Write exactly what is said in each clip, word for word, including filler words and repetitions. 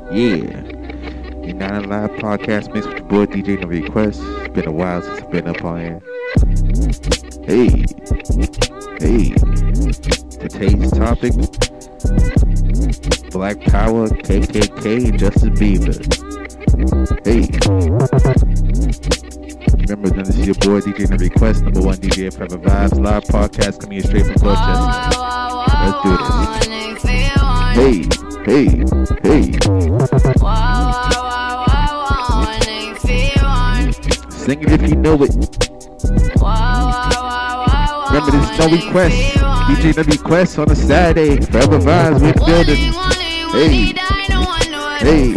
Yeah. You're not a live podcast mixed with your boy D J No Request. It's been a while since I've been up on here. Hey. Hey. Today's topic: Black Power, K K K, Justin Bieber. Hey. Remember, this is your boy D J No Request, number one D J of Forever Vibes, live podcast coming in straight from Dorchester. Let's do this. Hey, hey, hey. Sing it if you know it. Remember, this is No Request. D J No Request on a Saturday. Forever Vibes, we're in the building. Hey, hey.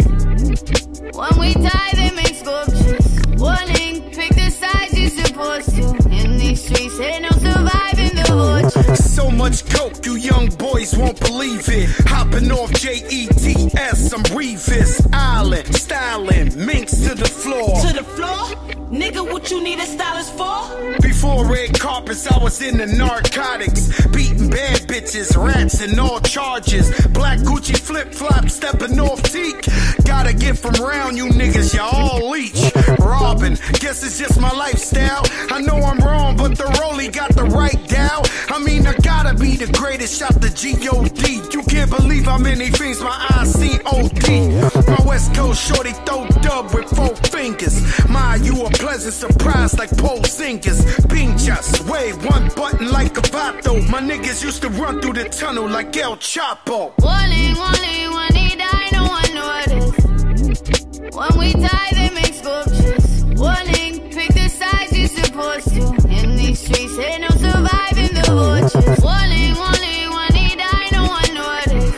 When we die, they make sculptures. Warning, pick the sides you're supposed to. In these streets, ain't no surviving the vultures. So much coke, you young boys won't believe it. Hopping off J E T S, I'm Revis Island, styling, minks to the floor. To the floor? Nigga, what you need a stylist for? Before red carpets, I was in the narcotics, beating bad bitches, rats, and all charges. Black Gucci flip-flops, stepping off teak. Gotta get from round you niggas, y'all all leech. Robbing, guess it's just my lifestyle. I know I'm wrong, but the rollie got the right gal. I mean, I gotta be the greatest, shot the G O D. You can't believe how many things my eyes seen O D. My West Coast shorty throw dub with four fingers. My, you a pleasant surprise like pole singers. Bing just wave one button like a vato. My niggas used to run through the tunnel like El Chapo. Warning, warning, when he die, no one notice. When we die, they make sculptures. Warning, pick the sides you're supposed to. In these streets, ain't no surviving the vultures. Warning, warning, when he die, no one notice.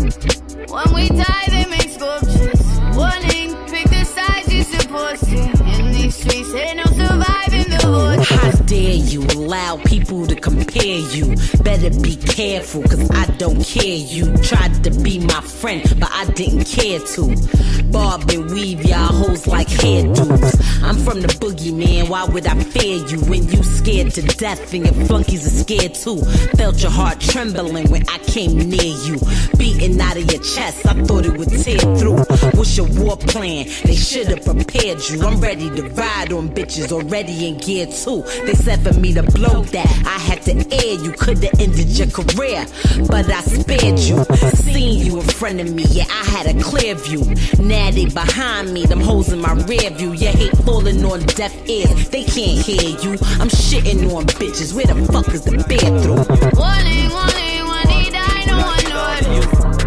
When we die, they make sculptures. Warning, pick the sides you're supposed to. In these streets, ain't no surviving the vultures. How dare you allow people to compare you? Better be careful, cause I don't care. You tried to be my friend, but I didn't care to. Bob and weave y'all hoes like hairdos. I'm from the boogeyman, why would I fear you? When you scared to death and your flunkies are scared too. Felt your heart trembling when I came near you. Beating out of your chest, I thought it would tear through. What's your war plan? They should've prepared you. I'm ready to ride on bitches, already in gear two. They said for me to blow that, I had to air you. Could've ended your career, but I spared you. Seen you in front of me, yeah, I had a clear view. Now they behind me, them hoes in my rear view. Your hate falling on deaf ears, they can't hear you. I'm shitting on bitches, where the fuck is the bear through? Warning, warning, when he die, no one notice.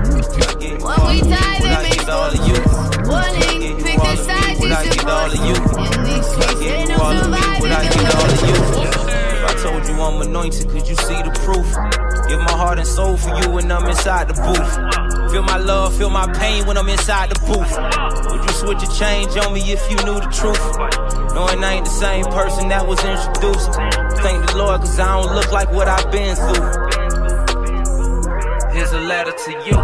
When we die, they make sculptures. Warning, pick the sides you're supposed to. In these streets, ain't no surviving the vultures. I told you I'm anointed, could you see the proof? Give my heart and soul for you when I'm inside the booth. Feel my love, feel my pain when I'm inside the booth. Would you switch a change on me if you knew the truth? Knowing I ain't the same person that was introduced. Thank the Lord cause I don't look like what I've been through. Here's a letter to you.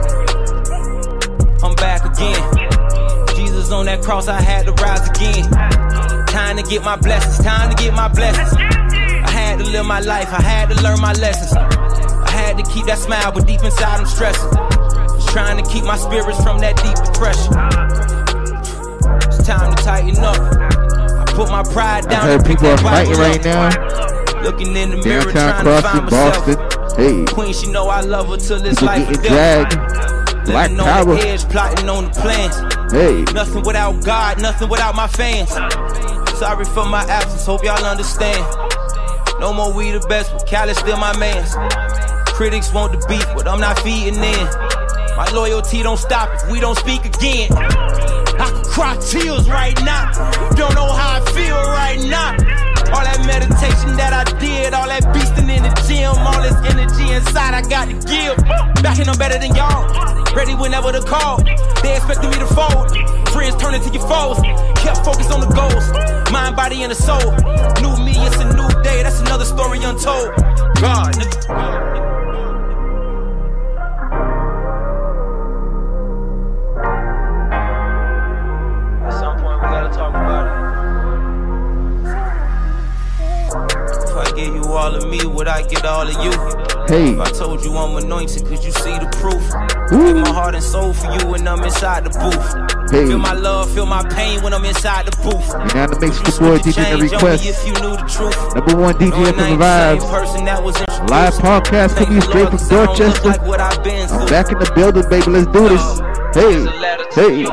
I'm back again. Jesus on that cross, I had to rise again. Time to get my blessings, time to get my blessings. I had to live my life, I had to learn my lessons. I had to keep that smile, but deep inside I'm stressing. Just trying to keep my spirits from that deep depression. It's time to tighten up. I put my pride down. I heard people are fighting right now. Looking in the mirror, Downtown trying to find Boston, myself. hey. Queen, she know I love her till this People life or getting death. dragged. Black Living on Power. the edge, plotting on the plans. Hey. Nothing without God, nothing without my fans. Sorry for my absence, hope y'all understand. No more we the best, but Cali still my mans. Critics want the beef, but I'm not feeding in. My loyalty don't stop if we don't speak again. I could cry tears right now. Don't know how I feel right now. All that meditation that I did, all that beasting in the gym, all this energy inside I got to give. Backing them better than y'all. Ready whenever the call. They expecting me to fold. Friends turning to your foes. Kept focused on the goals. Mind, body, and the soul. New me, it's a new day. That's another story untold. God, nigga. all of me, would I get all of you? Hey. If I told you I'm anointed, could you see the proof? Ooh. Give my heart and soul for you when I'm inside the booth. Hey. Feel my love, feel my pain when I'm inside the booth. You now to make the boy D J the request. If you knew the truth. Number one D J from the Vibes. Live podcast coming straight from Dorchester. Like what I've been I'm back in the building, baby. Let's do this. Hey, hey.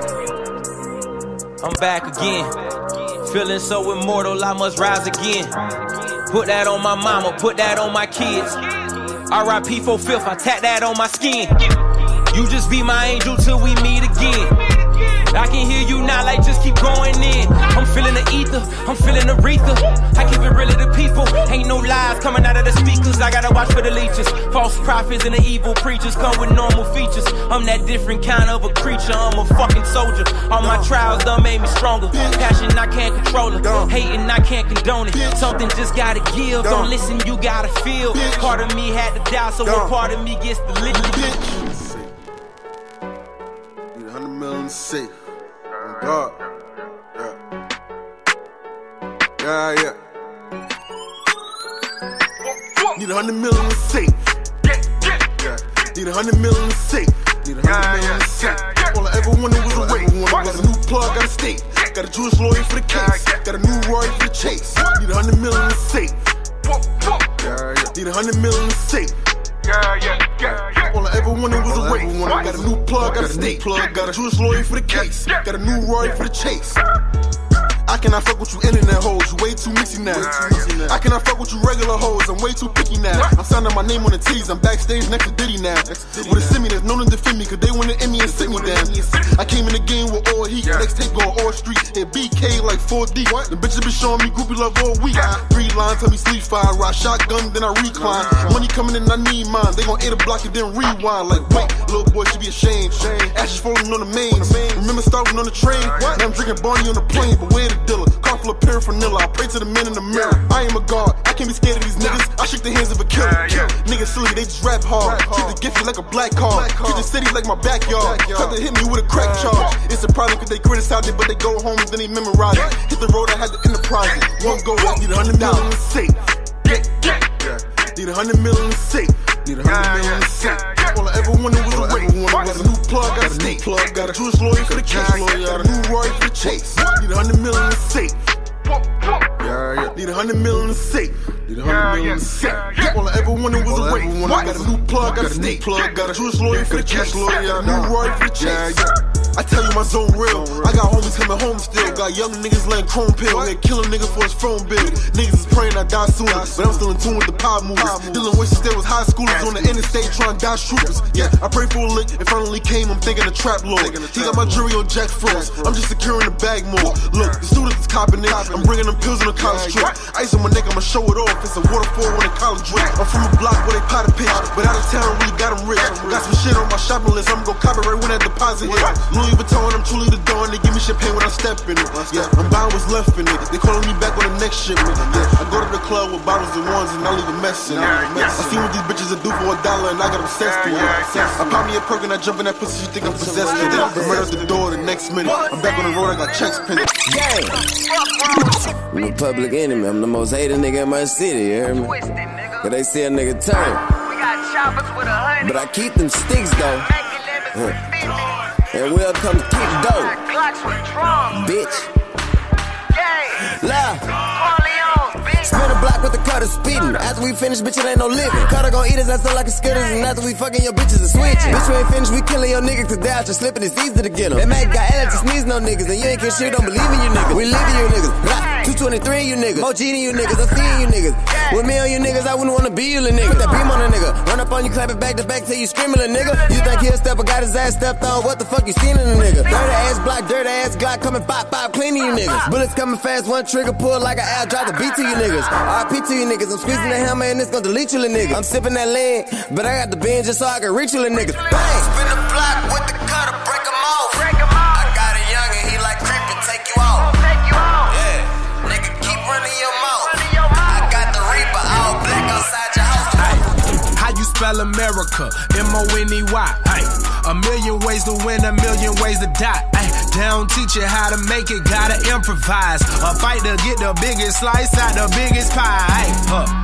I'm back again. Feeling so immortal, I must rise again. Put that on my mama, put that on my kids. R I P for fifth, I tat that on my skin. You just be my angel till we meet again. I can hear you now, like just keep going in. I'm feeling the ether, I'm feeling the aretha. I keep it real to the people, ain't no lies coming out of the speakers. I gotta watch for the leeches. False prophets and the evil preachers come with normal features. I'm that different kind of a creature, I'm a fucking soldier. All my trials done made me stronger. Passion, I can't control it. Hating, I can't condone it. Something just gotta give, don't listen, you gotta feel. Part of me had to die, so one part of me gets to live. Need a hundred million safe. Oh God. Yeah. Yeah, yeah. Need a hundred million safe. Yeah. Need a hundred million safe. Need a hundred million safe. All I ever wanted was a rape. Was a new plug, got a state. Got a Jewish lawyer for the case. Got a new Roy for the chase. Need a hundred million safe. Yeah, yeah. Need a hundred million safe. Yeah, yeah, yeah, yeah. All I ever wanted was a rape. Got a new plug, got a state plug, got a Jewish lawyer for the case. Got a new Roy for the chase. I cannot fuck with you internet hoes, you way too mixy now. I cannot fuck with you regular hoes, I'm way too picky now. I'm signing my name on the T's, I'm backstage next to Diddy now. With a semi that's known to defend me, cause they wanna end me and sit me down. I came in the game with all heat, next tape going all street. Hit B K like four D. The bitches been showing me groupie love all week. Three lines, tell me sleep fire, ride shotgun, then I recline. Money coming in, I need mine. They gon' hit a block and then rewind. Like, wait, little boy should be ashamed. Ashes falling on the mains. Remember starting on the train? Now I'm drinking Barney on the plane, but where the dealer? Car full of paraphernalia, I pray to the men in the mirror. I am a god, I can't be scared of these niggas. I shake the hands of a killer. Niggas silly, they just rap hard. Treat the Giphy like a black card. Treat the city like my backyard. Try to hit me with a crack charge. It's a problem cause they criticize it, but they go home and then they memorize it. Hit the road, I had to enterprise it. One go, I need a hundred million safe. Need a hundred million safe. Need a hundred million safe. All I ever wanted was a rape. Was a new plug, got a state plug, got a Jewish lawyer for the case. Got a new Roy for the chase. Need a hundred million safe. Yeah, yeah. Need a hundred million safe. Need a hundred million safe. All I ever wanted was a rape. Got a new plug, got a state plug, got a Jewish lawyer for the case. Got a new Roy for the chase. I tell you my zone real. I got homies coming home still. Got young niggas laying chrome pill. They kill a nigga for his phone bill. Niggas is praying I die sooner, but I'm still in tune with the pop movies. Dealing with still was high schoolers on the interstate trying to dodge troopers. Yeah, I pray for a lick. It finally came. I'm thinking a trap lord. He got my jury on Jack Frost. I'm just securing the bag more. Look, the students is copping it. I'm bringing them pills on a college trip. Ice on my neck, I'ma show it off. It's a waterfall on a college drink. I'm from a block where they pot a pitch, but out of town really got them rich. Got some shit on my shopping list. I'm gonna cop it right when that deposit hit. Louis Vuitton, I'm truly the dawn. They give me champagne when I step in it. Yeah, I'm buying what's left in it. They calling me back on the next shipment. Yeah, I go to the club with bottles and ones and I leave a mess in it. I see what these bitches will do for a dollar and I got obsessed with it. I pop me a perk and I jump in that pussy. You think I'm possessed with it? The murder at the door the next minute. I'm back on the road. I got checks pinned. I'm a public enemy. I'm the most hated nigga in my city. You hear me? Cause they see a nigga turn. But I keep them sticks though. And we'll come kick dope. Bitch. Love. Spin a block with the cutter speeding. After we finish, bitch, it ain't no living. Cutter gon' eat us, that's like a skitters. And after we fucking your bitches and switching. Bitch, we ain't finished, we killing your niggas. Cause they out just slipping, it's easy to get them. That Mac got L to sneeze no niggas. And you ain't get shit, don't believe in you niggas. We leaving you niggas. Blah. two twenty-three you niggas. More G than you niggas, I'm seeing you niggas. With me on you niggas, I wouldn't wanna be you little nigga. Put that beam on a nigga. Run up on you, clap it back to back till you screaming little nigga. You think he'll step, I got his ass stepped on. What the fuck you seen in a nigga? Dirty ass block, dirty ass Glock coming pop, pop, cleaning you niggas. Bullets coming fast, one trigger pull like an L, drop the beat to you niggas. R I P to you niggas, I'm squeezing the hammer and it's gonna delete you little niggas. I'm sipping that lean, but I got the bin just so I can reach you little niggas. Bang! Spin the block with the cutter, break him off. Break him off. I got a young and he like creeping, take you off. Take you off. Yeah, nigga keep running your mouth. Running your mouth. I got the Reaper all black outside your house. How you spell America? M O N E Y. Hey, a million ways to win, a million ways to die. Hey, they don't teach you how to make it, gotta improvise. A fight to get the biggest slice out the biggest pie. Hey, huh.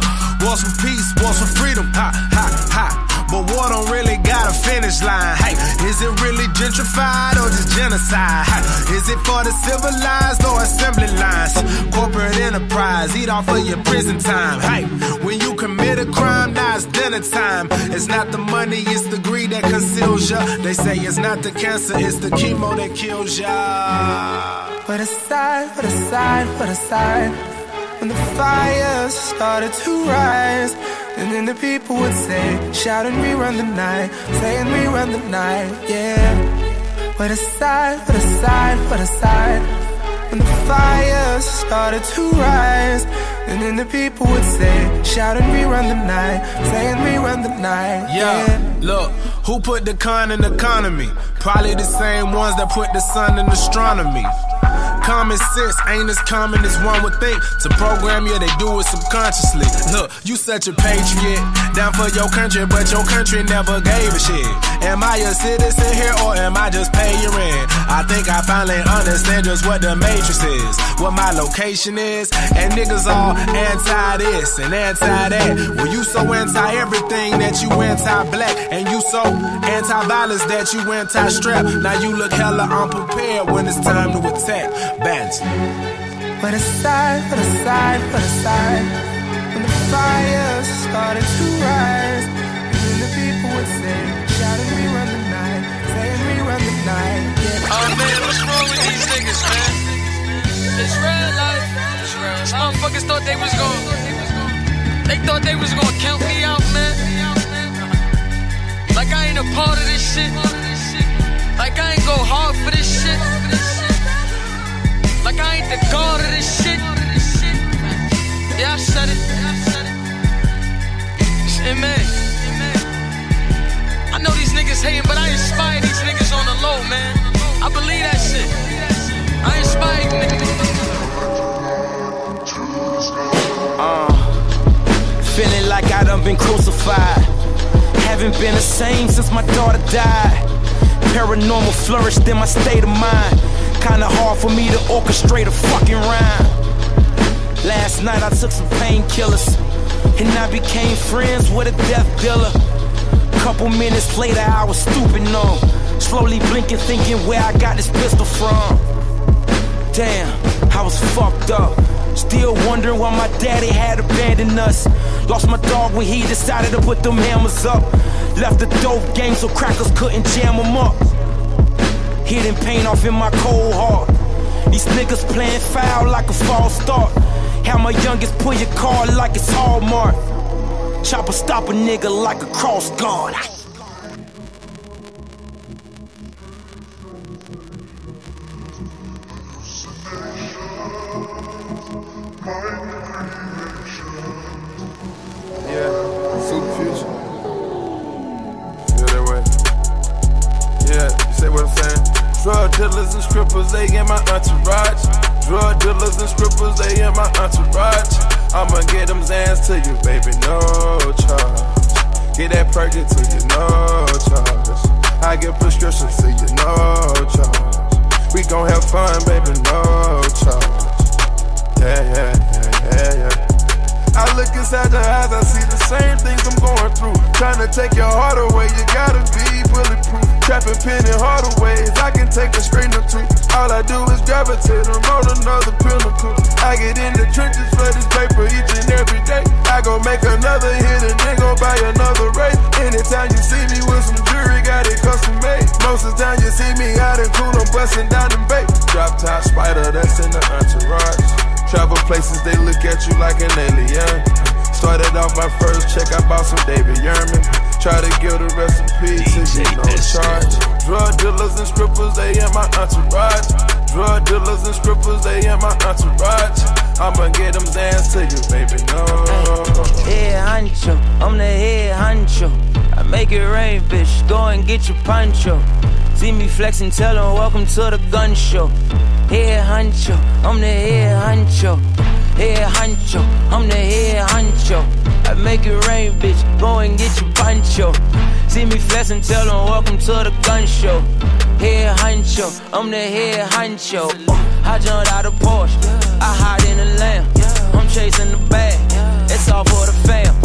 want some peace, want some freedom, ha, ha, ha. But war don't really got a finish line. Hey, is it really gentrified or just genocide? Hey, is it for the civilized or assembly lines? Corporate enterprise, eat off of your prison time. Hey, when you commit a crime, now it's dinner time. It's not the money, it's the greed that conceals ya. They say it's not the cancer, it's the chemo that kills ya. Put aside, put aside, put aside. When the fires started to rise, and then the people would say, shout and rerun the night, say and rerun the night, yeah. Put aside, put aside, put aside. When the fires started to rise, and then the people would say, shout and rerun the night, say and rerun the night, yeah. Yeah, look, who put the con in economy? Probably the same ones that put the sun in astronomy. Common sense ain't as common as one would think. To program you, they do it subconsciously. Look, you such a patriot, down for your country, but your country never gave a shit. Am I a citizen here or am I just paying rent? I think I finally understand just what the matrix is, what my location is, and niggas all anti this and anti that. Well, you so anti everything that you anti-black, and you so anti-violence that you anti-strap. Now you look hella unprepared when it's time to attack. Bands. Put aside, put aside, put aside. When the fires started to rise, and then the people would say, shout and rerun the night, say and rerun the night, yeah. Oh man, what's wrong with these niggas, man? It's real life. It's real. These motherfuckers thought they was gonna, they thought they was gonna count me out, man. Like I ain't a part of this shit. Like I ain't go hard for this shit. Like I ain't the god of this shit. Yeah, I said it. Shit, man. I know these niggas hating, but I inspire these niggas on the low, man. I believe that shit. I inspire niggas. Uh, feeling like I done been crucified. Haven't been the same since my daughter died. Paranormal flourished in my state of mind. Kinda hard for me to orchestrate a fucking rhyme. Last night I took some painkillers, and I became friends with a death dealer. Couple minutes later I was stooping on, slowly blinking thinking where I got this pistol from. Damn, I was fucked up. Still wondering why my daddy had abandoned us. Lost my dog when he decided to put them hammers up. Left the dope game so crackers couldn't jam them up. Hidden pain off in my cold heart. These niggas playing foul like a false start. Have my youngest pull your card like it's Hallmark. Chopper stop a nigga like a cross guard. Yeah, super future. Feel that way. Yeah, you say what I'm saying? Drug dealers and strippers, they in my entourage. Drug dealers and strippers, they in my entourage. I'ma get them Zans to you, baby, no charge. Get that perky to you, no charge. I get prescriptions to you, no charge. We gon' have fun, baby, no charge. Yeah, yeah, yeah, yeah, yeah. I look inside your eyes, I see the same things I'm going through. Trying to take your heart away, you gotta be bulletproof. Trapping pen in harder ways, I can take a straight or two. All I do is gravitate and roll another pinnacle. I get in the trenches for this paper each and every day. I go make another hit and then go buy another race. Anytime you see me with some jewelry, got it custom made. Most of the time you see me out in cool, I'm busting down them bait. Drop top spider, that's in the entourage. Travel places, they look at you like an alien. Started off my first check, I bought some David Yerman. Try to give the recipe to you, no charge. Drug dealers and strippers, they in my entourage. Drug dealers and strippers, they in my entourage. I'ma get them Zans to you, baby, no. Head honcho, I'm the head honcho. I make it rain, bitch, go and get your poncho. See me flexing, tell them welcome to the gun show. Head honcho, I'm the head honcho. Head honcho, I'm the head honcho. I make it rain, bitch, go and get your poncho. See me flexing, tell them welcome to the gun show. Head honcho, I'm the head honcho. I jumped out of Porsche, I hide in the lamb. I'm chasing the bag, it's all for the fam.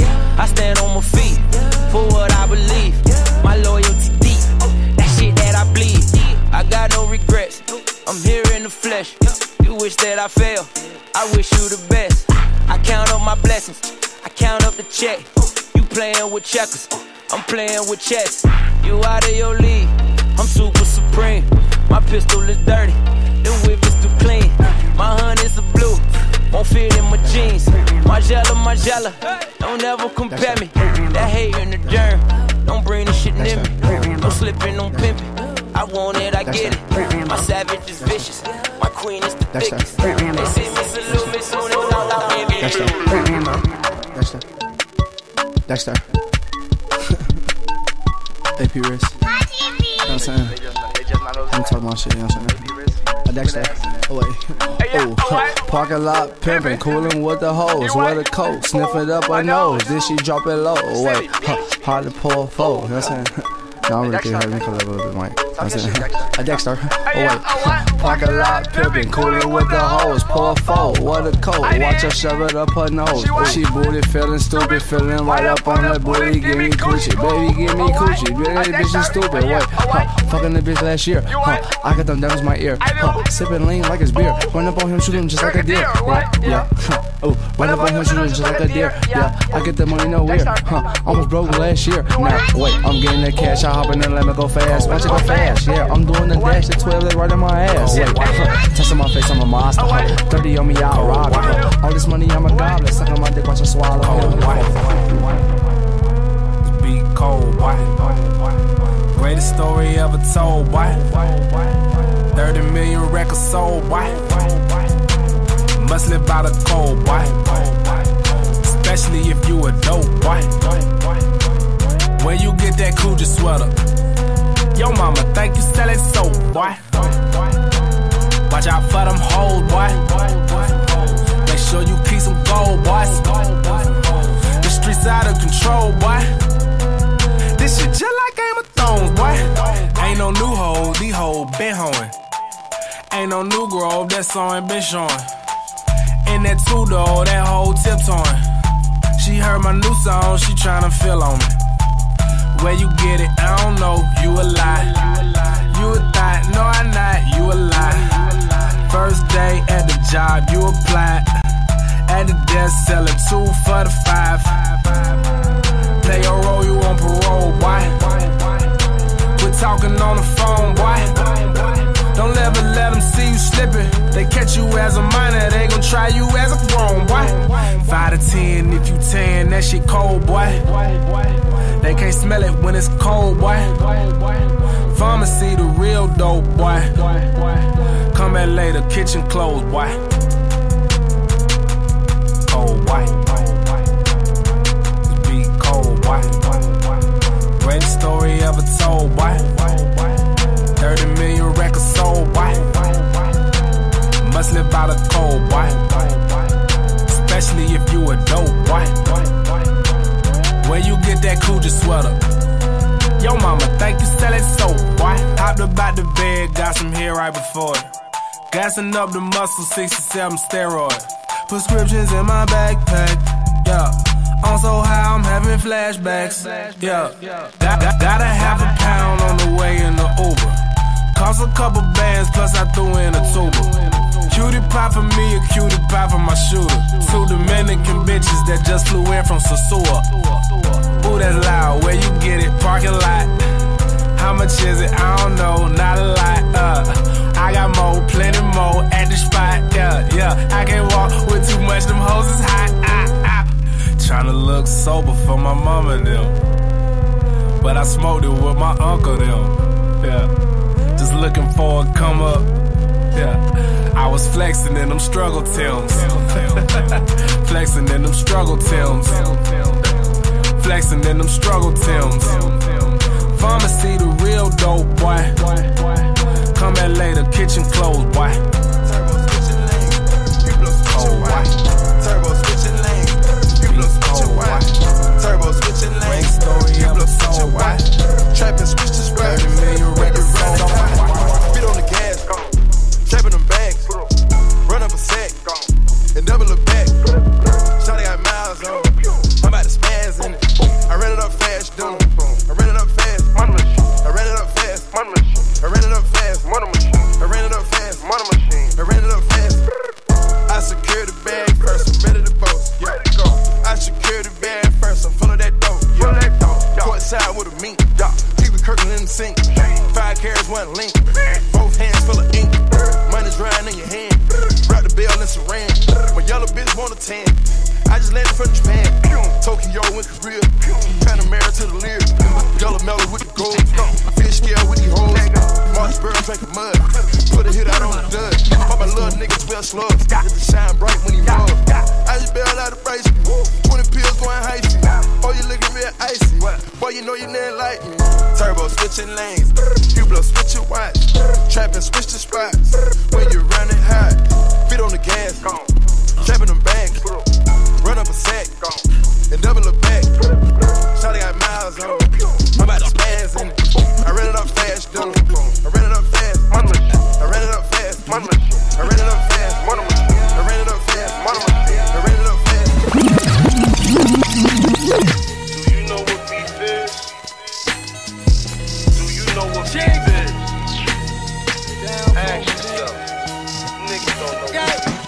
instead I fail. I wish you the best. I count up my blessings, I count up the check. You playing with checkers, I'm playing with chess. You out of your league, I'm super supreme. My pistol is dirty, the whip is too clean. My hunt is a blue, won't fit in my jeans. Margiela, Margiela, don't ever compare me. That hate in the germ, don't bring the shit near me. No slipping, no pimping. I want it, I get it. My savage is vicious, my queen is the thickest. They see me salute me soon as all out, baby. Dexter. Dexter. Dexter. A P wrist. You know what I'm saying? I'm talking about shit, you know what I'm saying? A Dexter. Oh, wait. Oh, parking lot pimping, cooling with the hoes, with a coat, sniffing up her nose. Then she drop it low. Oh, wait. Hard to pull a foe, you know what I'm saying? No, I'm really kidding. Make a little bit, Mike. That's it. A Dexter. Oh, wait. Parking lot pimping, cooling with the hoes. Pour a foe, what a coat. Watch her shove it up her nose. She booty feeling stupid, feeling right up on her booty. Give me coochie, baby, give me coochie. Baby, bitch is stupid. Wait, huh, fucking the bitch last year. Huh, I got them down to my ear. Huh, sipping lean like it's beer. Run up on him, shoot him just like a deer. Yeah, yeah. Oh, run up on him, shoot him just like a deer. Yeah, I get the money nowhere. Huh, almost broke last year. Now, wait, I'm getting that cash. I hop in and let me go fast. Watch it go fast. Yeah, I'm doing the dash. The twelve is right in my ass. Wait, touching my face, I'm a monster. thirty on me, I'll rob it. All this money, I'm a goblin. Suck on my dick, watch her swallow. The beat cold, boy. Greatest story ever told, boy. thirty million records sold, boy. Must live by the code, boy. Especially if you a dope, boy. Where you get that Coogi sweater? Yo mama think you sell it soap, boy. Watch out for them hoes, boy. Make sure you keep some gold, boys. The streets out of control, boy. This shit just like Game of Thrones, boy. Ain't no new hoes, these hoes been hoeing. Ain't no new grove, that song ain't been showing. In that two-door, that hoe tiptoeing. She heard my new song, she tryna feel on me. Where you get it, I don't know, you a lie. You a thought, no I'm not, you a lie. First day at the job, you applied. At the desk, selling two for the five. Play your role, you on parole, boy. Quit talking on the phone, boy. Don't ever let them see you slipping. They catch you as a minor, they gon' try you as a grown, boy. Five to ten, if you ten, that shit cold, boy. They can't smell it when it's cold, boy. Pharmacy, the real dope, boy. Come back later, kitchen closed, boy. Cold, boy. The beat cold, boy. Greatest story ever told, boy. thirty million records sold, boy. Must live by the code, boy. Especially if you a dope, boy. Where you get that Coogi sweater? Yo mama think you sell it soap, boy. Hopped about the bed, got some hair right before it. Gassing up the muscle, sixty-seven steroids. Prescriptions in my backpack, yeah. I'm so high, I'm having flashbacks, yeah. Got, got, got a half a pound on the way in the Uber. Cost a couple bands, plus I threw in a tuba. Cutie pie for me, a cutie pie for my shooter. Two Dominican bitches that just flew in from Sosua. Ooh, that's loud, where you get it? Parking lot. How much is it? I don't know, not a lot. Uh, I got more, plenty more at the spot. Yeah, yeah. I can't walk with too much, them hoes is hot. Ah, ah. Tryna look sober for my mama and them, but I smoked it with my uncle them. Yeah, just looking for a come up. Yeah, I was flexing in them struggle Tims. Flexing in them struggle Tims. Flexing in them struggle Tims. Pharmacy, the real dope, boy. Come back later, kitchen closed, boy. Oh, boy. Turbo switching lanes. People are switching wide. Turbo switching lanes. People are switching wide. Trapping, switch to spray. thirty million records sold. Feet on the gas. Trapping them bags. Run up a sack. And double it back. Shawty got miles on. I'm about to spaz in it. I ran it up fast, dude. I ran it up fast. I ran it up fast. I ran it up fast. I ran it up fast. I ran it up fast. one link. Both hands full of ink. Money's drying in your hand. Wrap the bell and saran. My yellow bitch want a tan. I just landed from Japan. Tokyo and Korea. Panamera to the Lear. Yellow mellow with the gold. Fish scale with these hoes. March bird drinking mud. Put a hit out on the dud. All my little niggas smell slugs. Get the shine bright when he mug. I just bail out of bracelet. twenty pills going icy. Oh, you looking real icy. Boy, you know you didn't like me. Turbo switching lanes. You blow switch your watch. Trapping switch the spots. When you running hot. Feet on the gas. Trapping them bags. Run up a sack. And double a back. Shawty got miles on. I'm about to spaz in it. I ran it up fast, dude. I ran it up fast. I ran it up fast. I ran it up fast. I ran it up fast. I ran it up fast. Do you know what beef is? Do you know what beef is? Ask yourself. Niggas don't know what beef is.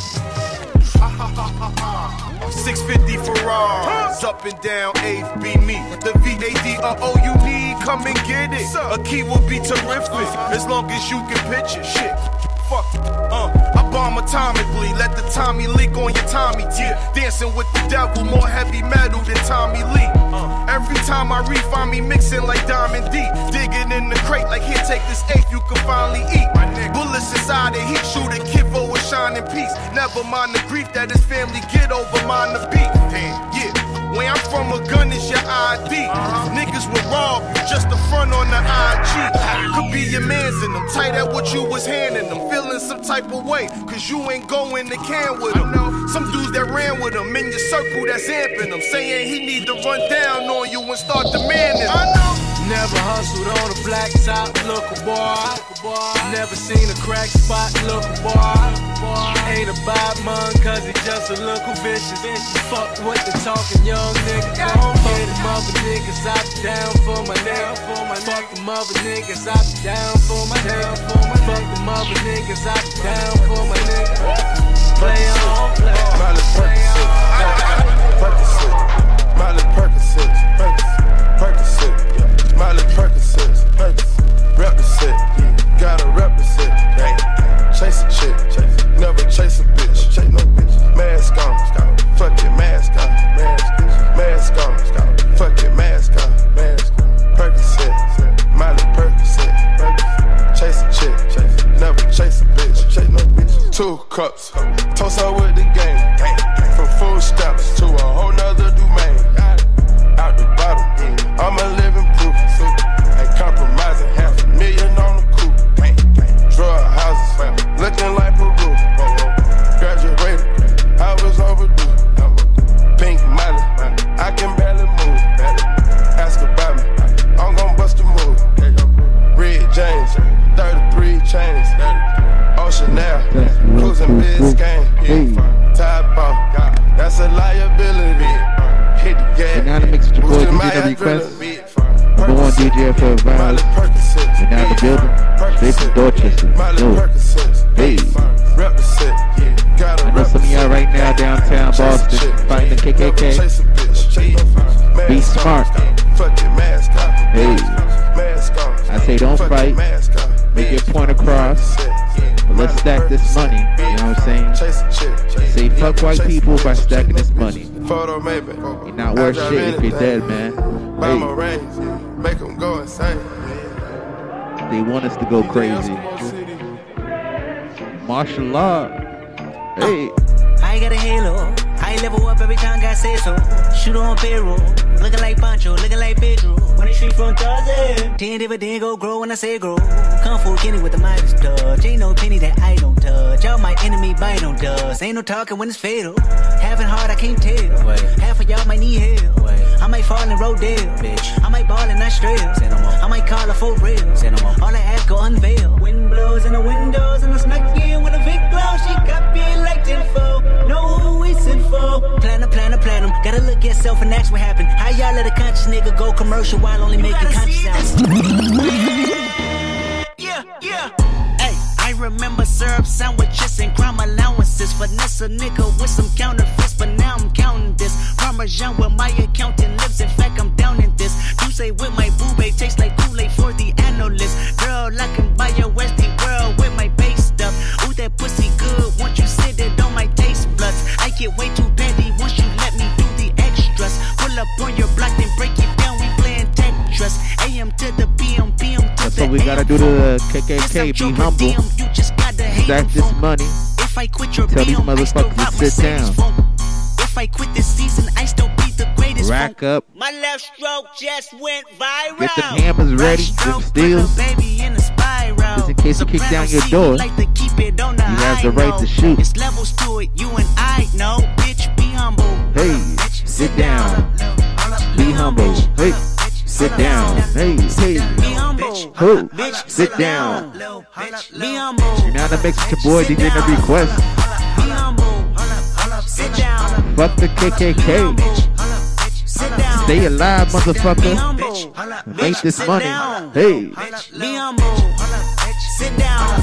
six fifty Ferraris, up and down, eighth be me. The V A D are all you need, come and get it. A key will be terrific, as long as you can picture shit. Fuck, uh, I bomb atomically, let the Tommy leak on your Tommy T. Dancing with the devil, more heavy metal than Tommy Lee. Uh, every time I reef, I me mixing like Diamond D. Digging in the crate like here, take this eighth, you can finally eat. Bullets inside the heat, shooting Kivo with shining peace. Never mind the grief that his family get over, mind the beat. Yeah, where I'm from, a gun is your I D. Uh-huh. Niggas will rob you, just the front on the I G. Could be your mans in them, tight at what you was handing them. Feeling some type of way, cause you ain't going to can with them. Some dudes that ran with him in your circle that's amping them, saying he need to run down on you and start demanding. I know. Never hustled on a black top, look a boy. Never seen a crack spot, look a boy. Ain't about mine, cause he just a little vicious. Fuck what the talking young niggas gon' get them other niggas out down for my nigga. Fuck them other niggas out down for my nigga. Fuck them other niggas out down for my nigga. Play on, play on. Miley Percocet, Percocet, Miley Percocet, Percocet, Miley Percocet, Percocet, represent, gotta represent, chase a chick, never chase a bitch, chase no bitch, mask on, fuck your mask on, mask on, fuck your mask on, mask Percocet, Miley Percocet, chase a chick, never chase a bitch, chase no bitch, two cups, toast her with the game, from food stamps to a whole nother domain. Out the bottom, I'm a living proof. Ain't compromising, half a million on the coupe. Drug houses, looking like Peru. Graduated, I was overdue. Pink Molly, I can barely move. Ask about me, I'm gon' bust a move. Red James, thirty-three chains. Ocean now, cruising Biscayne. Tide ball, that's a liability. And now to mix with your boy D J Request. Number one D J for Vibes. And now the building. Straight from Dorchester. Yo. Hey. I know some of y'all right now downtown Boston fighting the K K K. Be smart. Hey. I say don't fight. Make your point across. But let's stack this money. You know what I'm saying? Say fuck white people by stacking this money. You're not worth shit if you're dead, man. Hey. They want us to go crazy. Martial law. Hey. I got a halo. I level up every time God says so. Shoot on payroll. Looking like Pancho, looking like Pedro. When the street from Tarzan. Ten dividend go grow when I say grow. Kung Fu Kenny with the Midas touch. Ain't no penny that I don't touch. Y'all my enemy bite on dust. Ain't no talking when it's fatal. Having hard I can't tell. Wait. Half of y'all might need help. Wait. I might fall in Rodale. Bitch. I might ball in Australia. Say no more. I might call her for real. Say no more. All I ask go unveil. Wind blows in the windows and I snuck in with a big glow. She got me like tenfold. Know who we sent for. Planner, planner, planner. Gotta look at self and ask what happened. How y'all let a conscious nigga go commercial while only making conscious sounds? Yeah, yeah. Hey, I remember syrup sandwiches and crime allowances. Finesse a nigga with some counterfeits, but now I'm counting this. Parmesan where my accountant lives. In fact, I'm down in this. You say with my boo babe tastes like Kool-Aid for the analyst. Girl, I can buy your Westie world with my base stuff. Ooh, that pussy good, once you sit it on my taste buds. I get way too petty once you let me do the extras. Pull up on your block, then break it down, we playing Tetris. A M to the P M, P M to That's the what we gotta do to the K K K, be humble. Stack this money. If I quit your Tell these B M, I still motherfuckers rock to sit Mercedes down. phone. If I quit this season, I still be the greatest. Rack phone. up. My left stroke just went viral. Get them hammers ready, them steels. Baby in a spiral. Just in case you kick down your door, like to keep it on the you have the high right to note. shoot. It's levels to it, you and I know. Bitch, be humble. Hey, sit down. Be humble. Hey, sit down. Hey, hey. Be humble. Ho, Bitch, sit down. Be humble. You're now the mix with your boy D J No Request. Be humble. Sit down. Fuck the K K K. Sit down. Stay alive, Be motherfucker. humble. Make this Sit money. down. Hey. Be humble. Sit down.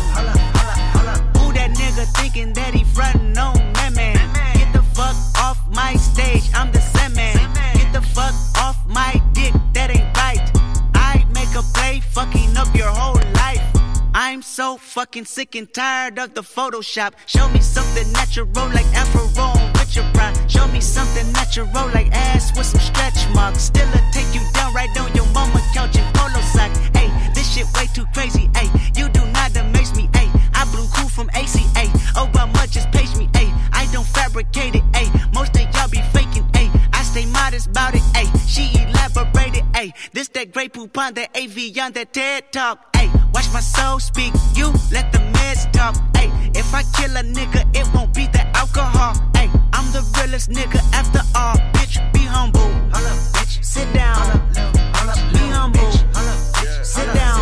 Who that nigga thinking that he frontin' on that man? Get the fuck off my stage, I'm the same man. Get the fuck off my dick, that ain't right. I make a play, fucking up your whole life. I'm so fucking sick and tired of the Photoshop. Show me something natural like Afro on Richard Pryor. Show me something natural like ass with some stretch marks. Still a take you down right on your mama couch in polo sock. Ayy, this shit way too crazy. Ayy, you do not amaze me. Ayy, I blew cool from A C A. Oh, but much just page me. Ayy, I don't fabricate it. Ayy, most of y'all be faking. Ayy, I stay modest about it. Ayy, she elaborated. Ayy, this that great poop on that A V on that TED Talk. Ayy, watch my soul speak. You let the meds talk. Ayy, if I kill a nigga, it won't be the alcohol. Ayy, I'm the realest nigga after all. Bitch, be humble. Hold up, bitch. Sit down. Be humble. Sit down.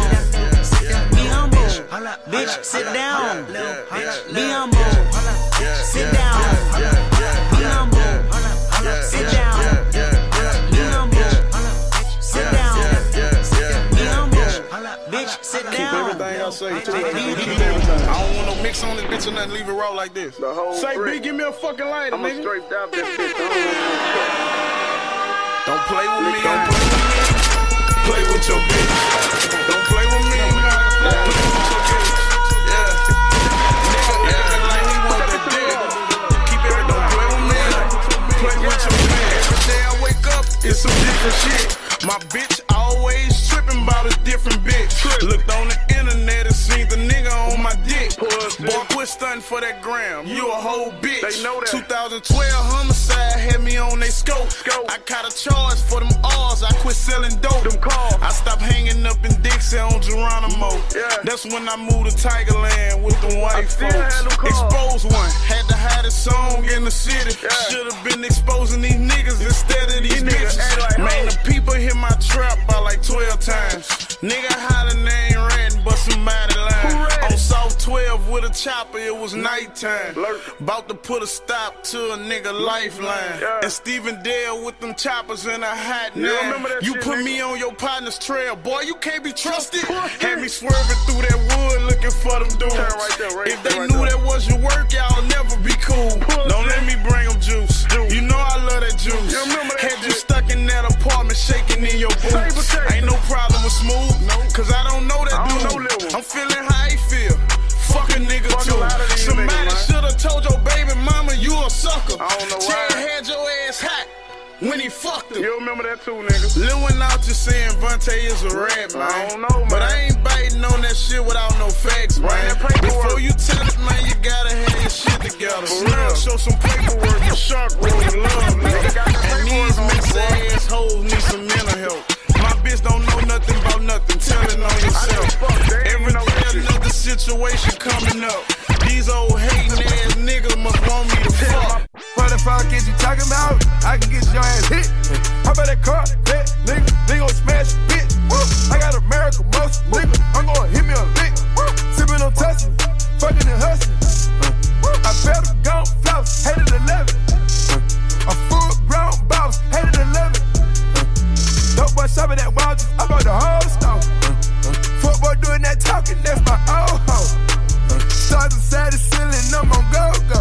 Be humble. Bitch, sit down. Be humble. Sit down. Be humble. Sit down. Be humble. Sit down. Be humble. Bitch, sit down. Keep everything I say to it. Keep everything. I don't want no mix on this bitch or nothing. Leave it raw like this. The whole say, B, give me a fucking lighter, nigga. I'm straight down this bitch. Don't play with me. Don't play with me. Play with your bitch. Don't play with me. We don't have to play with your bitch. Yeah. Nigga, yeah. Like he want that dick. Keep it. Don't play with me. Play with your bitch. Every day I wake up, it's some different shit. My bitch always tripping about a different bitch. Looked on the internet and seen the nigga on my dick. Boy, quit stunting for that gram. You a whole bitch. They know that. twenty twelve homicide had me on they scope. I caught a charge for them R's. I quit selling dope. Them cars. I stopped hanging up in Dixie on Geronimo. Yeah. That's when I moved to Tigerland with them white folks. Exposed one. Had the hottest song in the city. Yeah. Should have been exposing these niggas instead of these, these bitches. Like, man, the people hit my trap by like twelve times. Nigga holler name ratting, but somebody lying. On South twelve with a chopper, it was nighttime. About to put a stop to a nigga lifeline. Yeah. And Stephen Dale with them choppers in a hot nine. You shit, put nigga. me on your partner's trail, boy, you can't be trusted. Had me swerving through that wood looking for them dudes. Right there, right if they right knew there. that was your work, y'all never be cool. Push Don't let me bring them juice. juice. You know I love that juice. You that Had shit. you stuck in that apartment shaking in your boots. Ain't no problem with smooth, no. cause I don't know that dude. Know I'm feeling how he feel. Fuck a nigga Fuck too. A Somebody should've told your baby mama you a sucker. I don't know why. Chad had your ass hot when he fucked her. You remember that too, nigga? Lil went out just saying Vontae is a rat, man. I don't know, man. But I ain't biting on that shit without no facts, man. Before you tell it, man, you gotta have your shit together. For real. Show some paperwork and shark roll and love, nigga. And these mixed ass hoes need some mental help. My bitch don't know nothing about nothing. Tell it on yourself. Every day another situation coming up. These old hating ass niggas must want me to fuck. What the fuck is you talking about? I can get your ass hit. How about that car? That nigga, they gon' smash a bitch. I got American muscle, nigga. I'm gon' hit me a lick. Sippin' on Tussin', fucking and hustling. I better go floss, hated eleven. A full grown boss, hated eleven. Dope boy shopping at Walgreens, I bought the whole store. Fuck boy doing that talking, that's my old hoe. Stars inside the ceiling, I'm on go-go.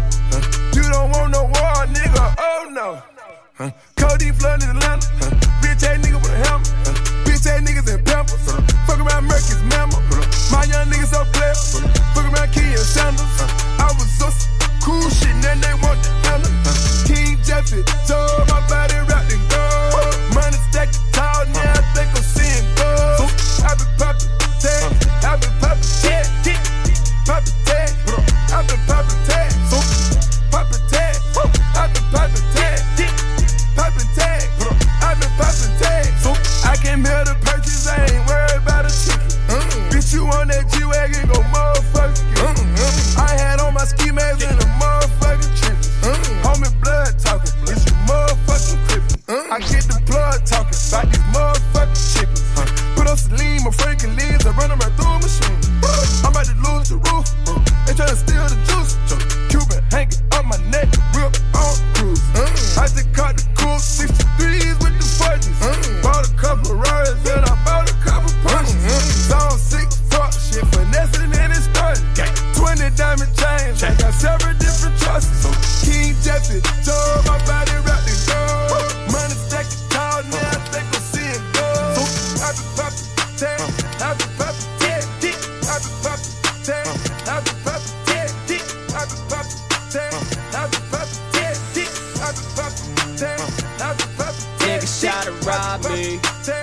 You don't want no war, nigga, oh no. Codeine flood in Atlanta, bitch ass nigga with a hammer. Bitch ass niggas in Pampers, fuck around Mercury's mammal. My young niggas so clear. Fuck around Key and Sanders. I was so cool shit, then they want the handle. King Jeffy, told my body wrapped in gold. Money stacked tall, now I think I'm seeing gold. I been poppin' tag, I been poppin' tag, poppin' tag, I been poppin' tag, poppin' tag, I been poppin' tag, poppin' tag, I been poppin' tag. I came here to purchase, I ain't worried about a ticket. Bitch, you on that G-Wagon, go motherfucking. I had on my ski mask in the motherfucking trenches. Homie blood talking, it's you motherfucking crippin'. I get the blood talking about these motherfucking chickens. Put up Celine, my Frankie leaves, I run them right through a machine. I'm about to lose the roof, they tryna steal the juice. Cuban hanging up my neck, real on cruise. I just caught the cool sixty-threes with the forties. Bought a couple Rarers and I bought a couple punches. Zone six, fuck shit, finessing and it's starting. twenty diamond chains, I got several different choices. King Jeffy, told my body wrapped in gold. Money stacked tall, now I think I'm seeing gold. I been poppin' tag, I been poppin' tag, I been poppin' tag, I been poppin' tag, I been poppin' tag, I been poppin' tag, I been poppin' tag, I been poppin' tag. Nigga shot to rob me.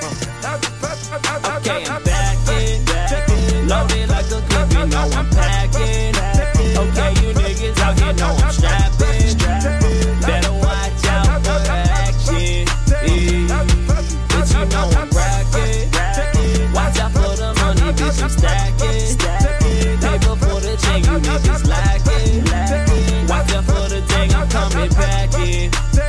Okay, I'm back in, back in. Loaded like a clip, you know I'm packing. Okay, you niggas out here know I'm strapping. Better watch out for the action. Bitch, you know I'm bragging. Watch out for the money, bitch, I'm stacking. Paper for the chain, you niggas lacking. Watch out for the thing, I'm coming back in.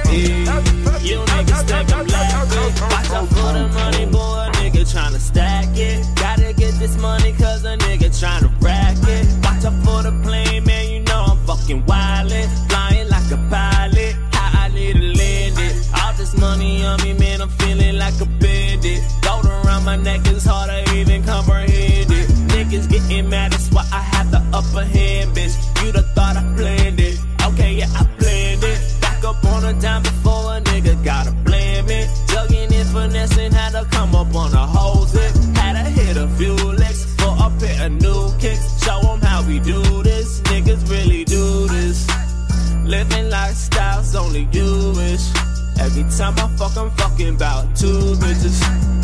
You niggas think I'm laughing. Watch out for the money, boy, a nigga tryna stack it. Gotta get this money cause a nigga tryna rack it. Watch out for the plane, man, you know I'm fucking wildin'. Flying like a pilot, how I need to land it. All this money on me, man, I'm feeling like a bandit. Gold around my neck is hard to even comprehend it. Niggas getting mad, that's why I have the upper hand, bitch. You done thought I planned it. Okay, yeah, I planned it. Back up on a dime before a nigga gotta blame it. Jugging and finessing, had to come up on a hose it. Had to hit a few licks for a pair of new kicks. Show them how we do this, niggas really do this. Living lifestyles only you wish. Every time I fuck, I'm fucking about two bitches.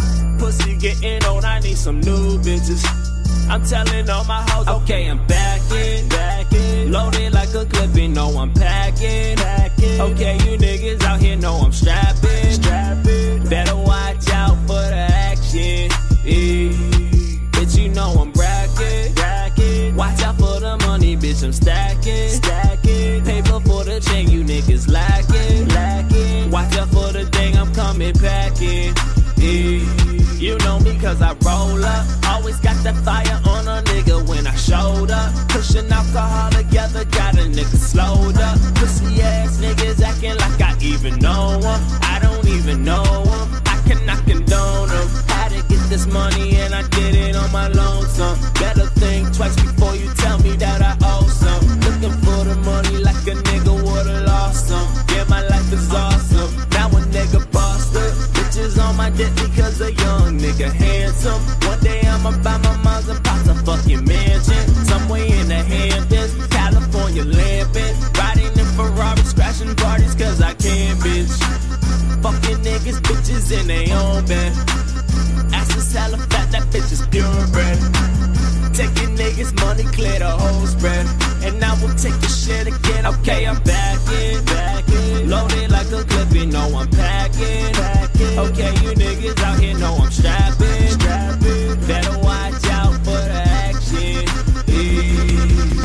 Pussy getting old, I need some new bitches. I'm telling all my hoes, okay, I'm back in, back in. Loaded like a clip, you know I'm packing, packing. Okay, you niggas out here know I'm strapping, strapping. Better watch out for the action, yeah. Bitch, you know I'm bragging, bragging. Watch out for the money, bitch, I'm stacking, stacking. Paper for the chain, you niggas lacking, lacking. Watch out for the thing, I'm coming packing, yeah. You know me cause I roll up. Always got that fire on a nigga when I showed up. Pushing alcohol together, got a nigga slowed up. Pussy ass niggas acting like I even know them. I don't even know them. I cannot condone them. Had to get this money and I did it on my lonesome. Better think twice before you tell me that I owe some. Looking for the money like a nigga would've lost some. Yeah, my life is awesome. Now a nigga busted. Bitches on my dick because a young nigga handsome. One day I'ma buy my mom's and pops a fucking mansion. Somewhere in the Hamptons, California lamping. Riding in Ferrari, scratching parties cause I can, bitch. Fucking niggas, bitches in they own bed. Asses hella fat, that bitch is purebred. Taking niggas money, clear the whole spread. And I will take the shit again. Okay, I'm back in, back in. Loaded like a clip, you know I'm packing, packing. Okay, you niggas out here know I'm strapping, strapping. Better watch out for the action, yeah.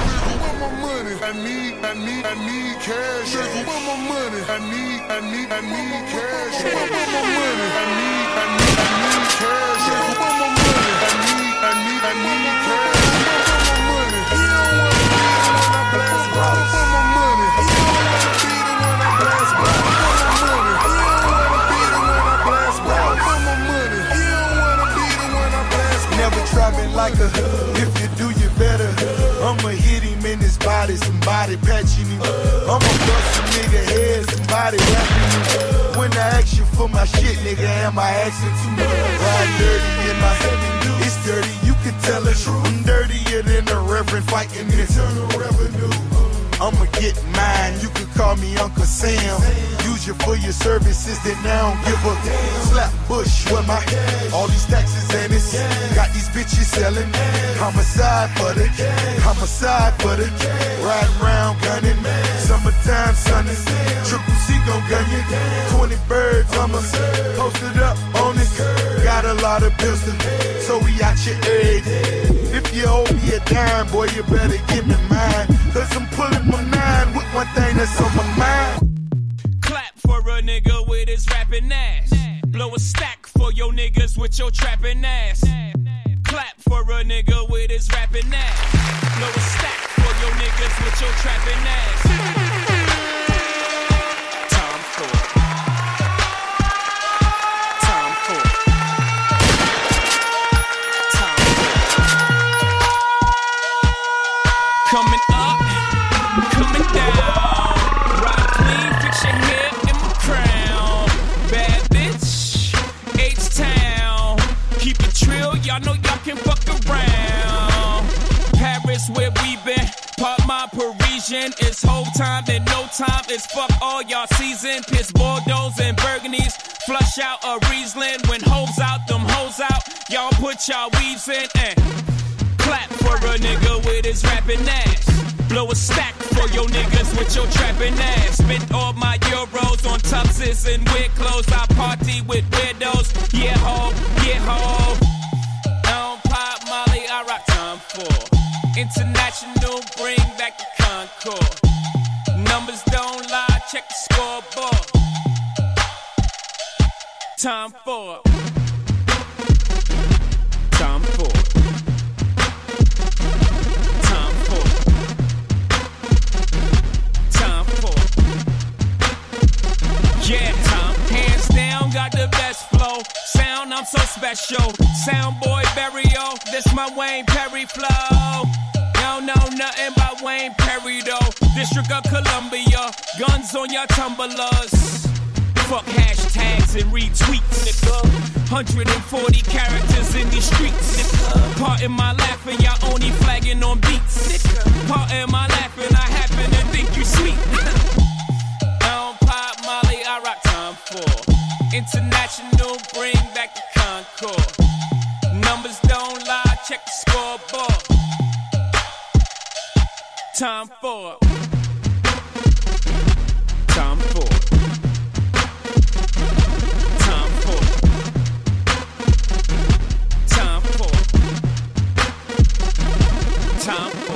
I need, I need, I need cash. I want my money. I need, I need, I need cash. I want my money. I need, I need, I need cash. I want my money. I need, I need, I need cash. I want my money. You don't wanna be the one I blast by. I want my money. You don't wanna be the one I blast by. I want my money. You don't wanna be the one I blast by. I want my money. You don't wanna be the one I blast by. Never try me like a. If you do, you better. I'ma hit him in his body, somebody patching him. I'ma bust a nigga head, somebody rapping him. When I ask you for my shit, nigga, am I asking too much? Ride dirty in my head, it's dirty, you can tell it. I'm dirtier than the Reverend fighting this revenue. I'ma get mine, you can call me Uncle Sam. Use you for your services, then now don't give a damn. Slap Bush with my all these taxes and it's got these bitches selling. Homicide for the homicide for the riding round gunning. Summertime sunny, triple C gon' gun you. Twenty birds, I'ma post it up on it. Got a lot of pistols, so we out your egg. If you owe me a dime, boy, you better give me mine. Cause I'm pulling my nine with one thing that's on my mind. Clap for a nigga with his rapping ass. Blow a stack for your niggas with your trapping ass. Clap for a nigga with his rapping ass. Blow a stack for your niggas with your trapping ass. Time for it. Time for it. Time for it. Coming up, coming down. Ride clean, fix your hair in my crown. Bad bitch, H-Town. Keep it trill, y'all know y'all can fuck around. Paris where we been, pop my Parisian. It's whole time and no time, it's fuck all y'all season. Piss Bordeaux and Burgundies, flush out a Riesling. When hoes out, them hoes out, y'all put y'all weaves in and clap for a nigga with his rapping ass. Blow a stack for your niggas with your trapping ass. Spent all my euros on tuxes and weird clothes. I party with weirdos. Yeah, ho, yeah, ho. I don't pop Molly, I rock time for international, bring back the Concord. Numbers don't lie, check the scoreboard. Time for Time for Time for Time for Yeah, time. Hands down, got the best flow. Sound, I'm so special. Sound boy Barrio, this my Wayne Perry flow. Don't know nothing about Wayne Perry though. District of Columbia, guns on your tumblers. Fuck hashtags and retweets, nigga. one hundred forty characters in these streets, nigga. Pardon my laughing, y'all only flagging on beats, nigga. Pardon my laughing, I happen to think you sweet. I don't pop Molly, I rock time for international, bring back the Concord. Numbers don't lie, check the scoreboard. Time for Time for Time for Time for Time for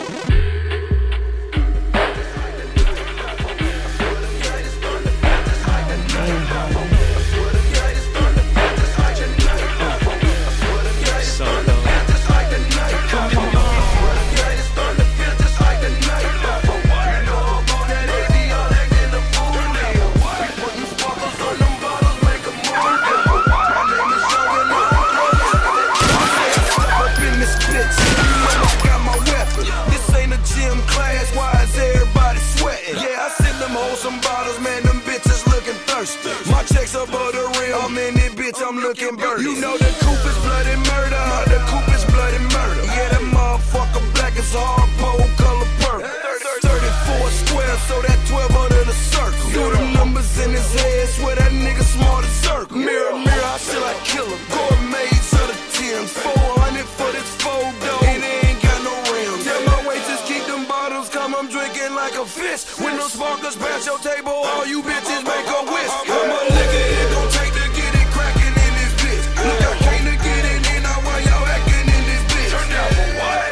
some bottles, man, them bitches looking thirsty. My checks above the rim, I'm in it, bitch, I'm looking birdie. You know the coupe is bloody murder, the coupe is bloody murder. Yeah, that motherfucker black is hard pole color purple. thirty-four square, so that twelve under the circle. Do the numbers in his head, swear that nigga smart as circle. Mirror, mirror, I feel like kill him. Gourmets of the Timbs, four hundred for this photo, and it ain't got no rims. Tell my waitress keep them bottles, come, I'm drinking like a fish. When those sparklers pass your table, all you bitches make a wish. How much liquor it gon' take to get it crackin' in this bitch? Look, I came to get it in, now why y'all actin' in this bitch? Turn down for what?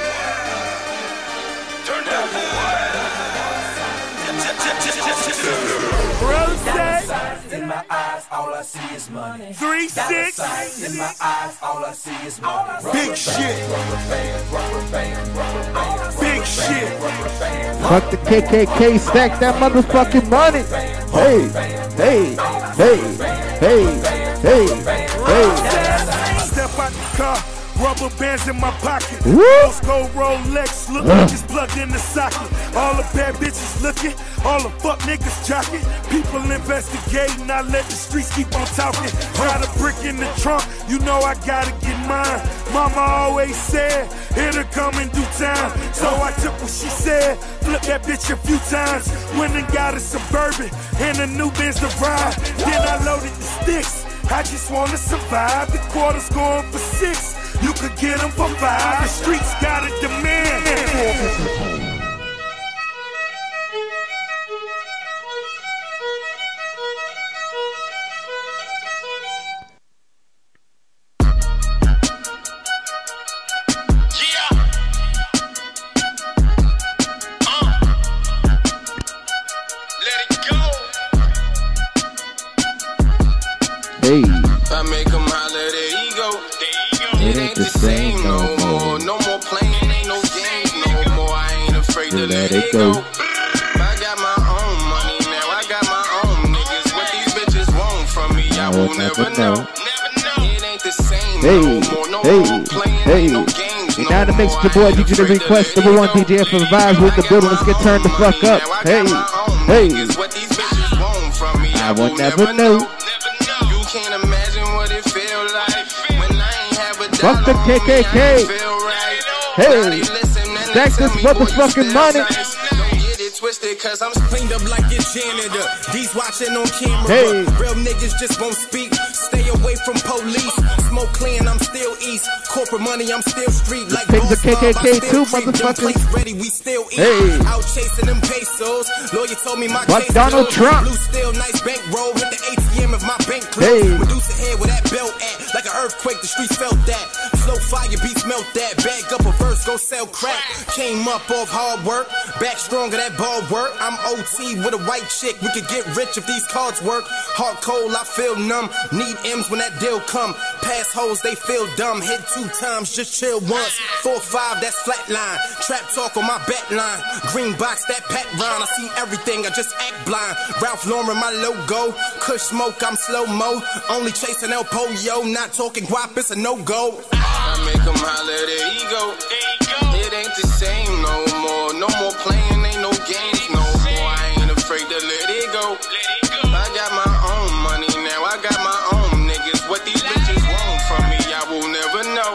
Turn down for what? In my eyes, all I see is money. Three six. In my eyes, all I see is money. Big shit. Big shit. Fuck the K K K, stack that motherfucking money. Hey, hey, hey, hey, hey, hey. Step out the car, Rubber bands in my pocket. Woo! Rose gold Rolex, look Uh. like it's plugged in the socket. All the bad bitches looking, all the fuck niggas jocking. People investigating, I let the streets keep on talking. Got a brick in the trunk, you know I gotta get mine. Mama always said, it'll come in due time. So I took what she said, flipped that bitch a few times. Went and got a Suburban and a new Benz to ride. Then I loaded the sticks, I just wanna survive. The quarter's going for six, you could get them for five. The streets got a demand. Hey. I make them holler, there you go. It ain't the same no more. No more playing, ain't no games no more. I ain't afraid to let it go. I got my own money now. I got my own niggas. What these bitches want from me, I will never know. It ain't the same no more. No more playing, ain't no games no more. Now to mix the boy D J the request, number one D J for the vibes with the building. Let's get turned the fuck up. Hey, hey. I will never know. Can't imagine what it feel like when I ain't have a dollar. Fuck the K K K. Hey, stack this motherfucking money. Twisted cause I'm cleaned up like your janitor. These watching on camera. Hey. Real niggas just won't speak. Stay away from police. Smoke clean, I'm still east. Corporate money, I'm still street. Like pigs are K K K too, motherfucker. Ready, we still eat. Hey. Out chasing them pesos. Lawyer told me my what case Donald closed. Trump? Blue steel, nice bankroll. Hit the A T M if my bank closed. Hey. Reduce the head where that belt at. Like an earthquake, the streets felt that. Slow fire beats melt that. Bag up a verse, go sell crack. Came up off hard work. Back stronger, that ball work. I'm O T with a white chick. We could get rich if these cards work. Heart cold, I feel numb. Need M's when that deal come. Pass hoes, they feel dumb. Hit two times, just chill once. Four five, that's flatline. Trap talk on my bat line. Green box, that pat rhyme. I see everything, I just act blind. Ralph Lauren, my logo. Kush smoke, I'm slow mo. Only chasing El Polio. Not talking guap, it's a no go. I make them holler, there you go. It ain't the same no more. No more playing, ain't no games no more. I ain't afraid to let it go. I got my own money now. I got my own niggas. What these bitches want from me, I will never know.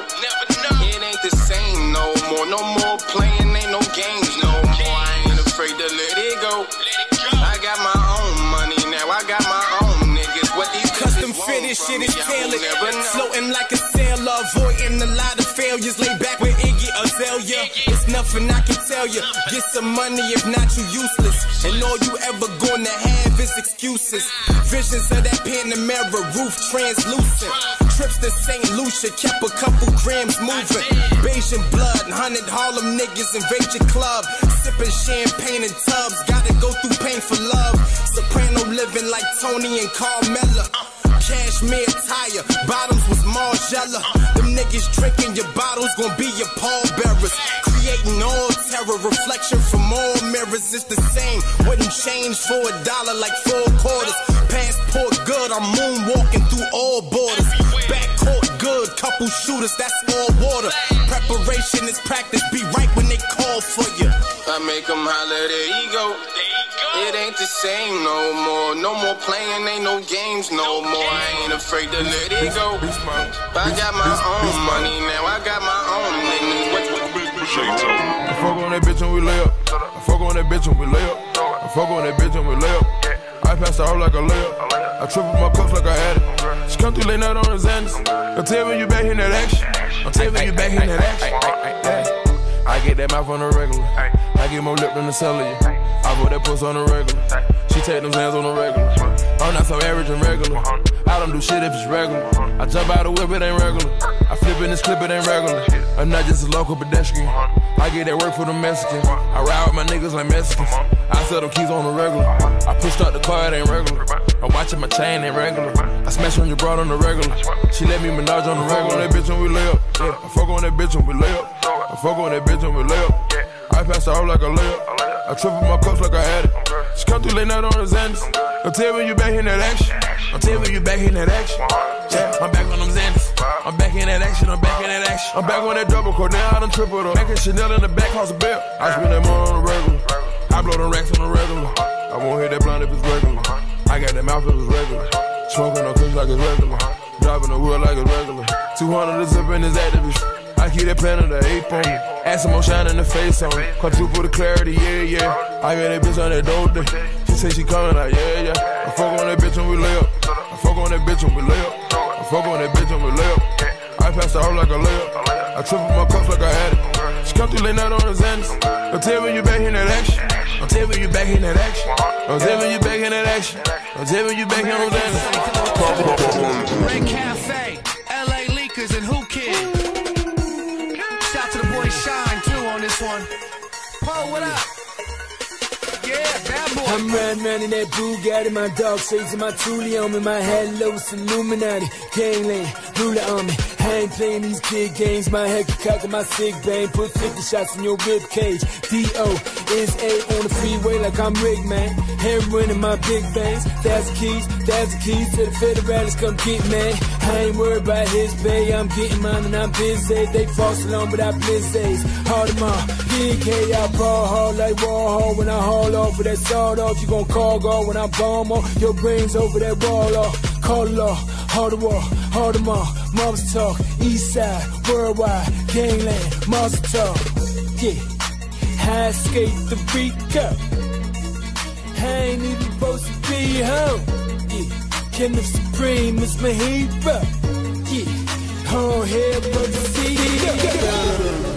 It ain't the same no more. No more playing, ain't no games no more. I ain't afraid to let it go. I got my own money now. I got my own niggas. What these Custom bitches fitted want shit from is me, I will tailored. never know. Floating like a sailor, avoiding a lot of failures. Lay back with Iggy Azalea. It's nothing I can tell you. Get some money, if not you useless. And all you ever gonna have is excuses. Visions of that Panamera roof translucent. Trips to Saint Lucia, kept a couple grams moving. Bayesian blood, hundred Harlem niggas invade your club. Sipping champagne in tubs, gotta go through pain for love. Soprano living like Tony and Carmella. Cashmere tire, bottoms was Margiela. Them niggas drinking your bottles gon' be your pallbearers. Creating all terror, reflection from all mirrors. It's the same, wouldn't change for a dollar like four quarters. Passport good, I'm moonwalking through all borders. Backcourt good, couple shooters, that's all water. Preparation is practice, be right when they call for you. I make them holler, there you go. It ain't the same no more. No more playing, ain't no games no more. I ain't afraid to let it go. I got my own money now. I got my own niggas. What, what, what, I fuck on that bitch and we lay up. I fuck on that bitch and we lay up. I fuck on that bitch and we lay up. I pass her out like a layup. I triple my cups like I had it. She come through late night on the Xanax. Don't tell me you back in that action. Don't tell me you back in that action. I get that mouth on the regular. I get more lip than the cellular. I put that puss on the regular. She take them hands on the regular. I'm not so average and regular. I don't do shit if it's regular. I jump out the whip, it ain't regular. I flip in this clip, it ain't regular. I'm not just a local pedestrian. I get that work for the Mexicans. I ride with my niggas like Mexicans. I sell them keys on the regular. I pushed out the car, it ain't regular. I'm watching my chain, ain't regular. I smash on your broad on the regular. She let me menage on the regular. I fuck on that bitch and we lay up. Yeah. I fuck on that bitch and we lay up. I fuck on that bitch and we lay up. I pass her out like a layup. I triple my cups like I had it. She come through late night on the Xanax. Don't tell me you back in that action. Don't tell me you back in that action. Yeah, I'm back on them Xanax. I'm back in that action, I'm back in that action. I'm back on that double core, now I done triple up. Back in Chanel in the back, house a belt. I spend that money on the regular. I blow them racks on the regular. I won't hit that blind if it's regular. I got that mouth if it's regular. Smoking no kush like it's regular. Driving the wheel like it's regular. two hundred is up in his activist. I keep that pen on the eight on. Add some more shine in the face on. Quadruple the clarity, yeah, yeah. I got that bitch on that dope day. She say she coming like, yeah, yeah. I fuck on that bitch when we lay up. I fuck on that bitch when we lay up. I fuck on that bitch when we lay up. I pass her out like a layup. I triple my cups like I had it. She come through late night on the Xanax. Don't tell me you back in that action. Don't tell me you back in that action. Don't tell me you back in that action. Don't tell me you back in on Xanax. Red Cafe, L A Leakers, and Who Kid. Shout to the boy Shine too on this one. Paul, what up? Yeah, bad boy. I'm riding around in that Bugatti, my dog shades and my Thule on me, my hat low, it's Illuminati, gangland, ruler on me. I ain't playing these kid games, my head cock and my sick bang, put fifty shots in your rib cage. D O is A on the freeway like I'm Rick, man. Heroin in my big veins, that's the keys, that's the keys to the federalists, come get me. I ain't worried about his pay, I'm getting mine and I'm busy. They false along but I blizzards, hard them all. Big K, I ball hard like Warhol. When I haul off with that sawed off, you gon' call go when I bomb on your brains over that wall off. Call the law, hard the wall, hard them all. Moms talk, east side, worldwide, gangland, monster talk. Yeah, high skate the freak up. I ain't even supposed to be home. Yeah, Kenneth Supreme is my hero. Yeah, whole head but the C D.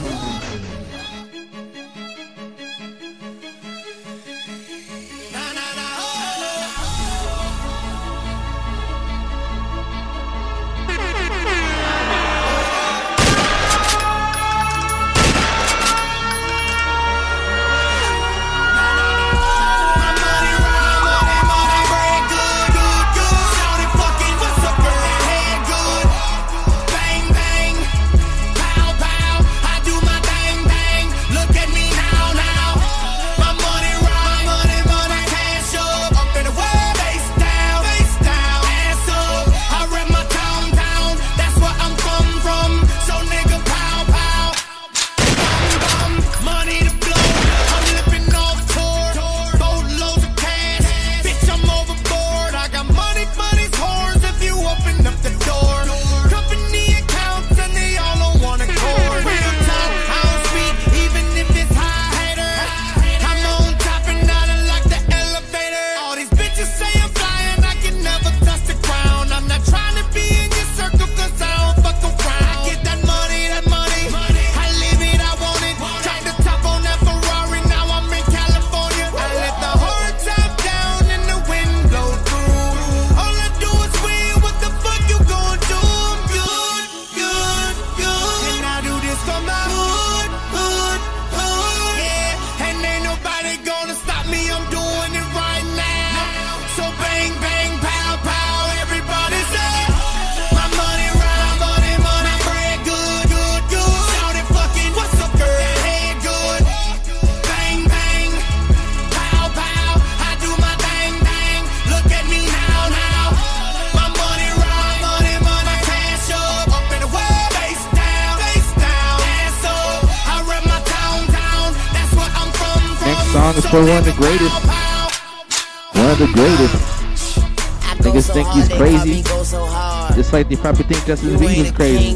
Song is for one of the greatest. One of the greatest. Niggas think he's crazy. Just like they probably think Justin Bieber's crazy.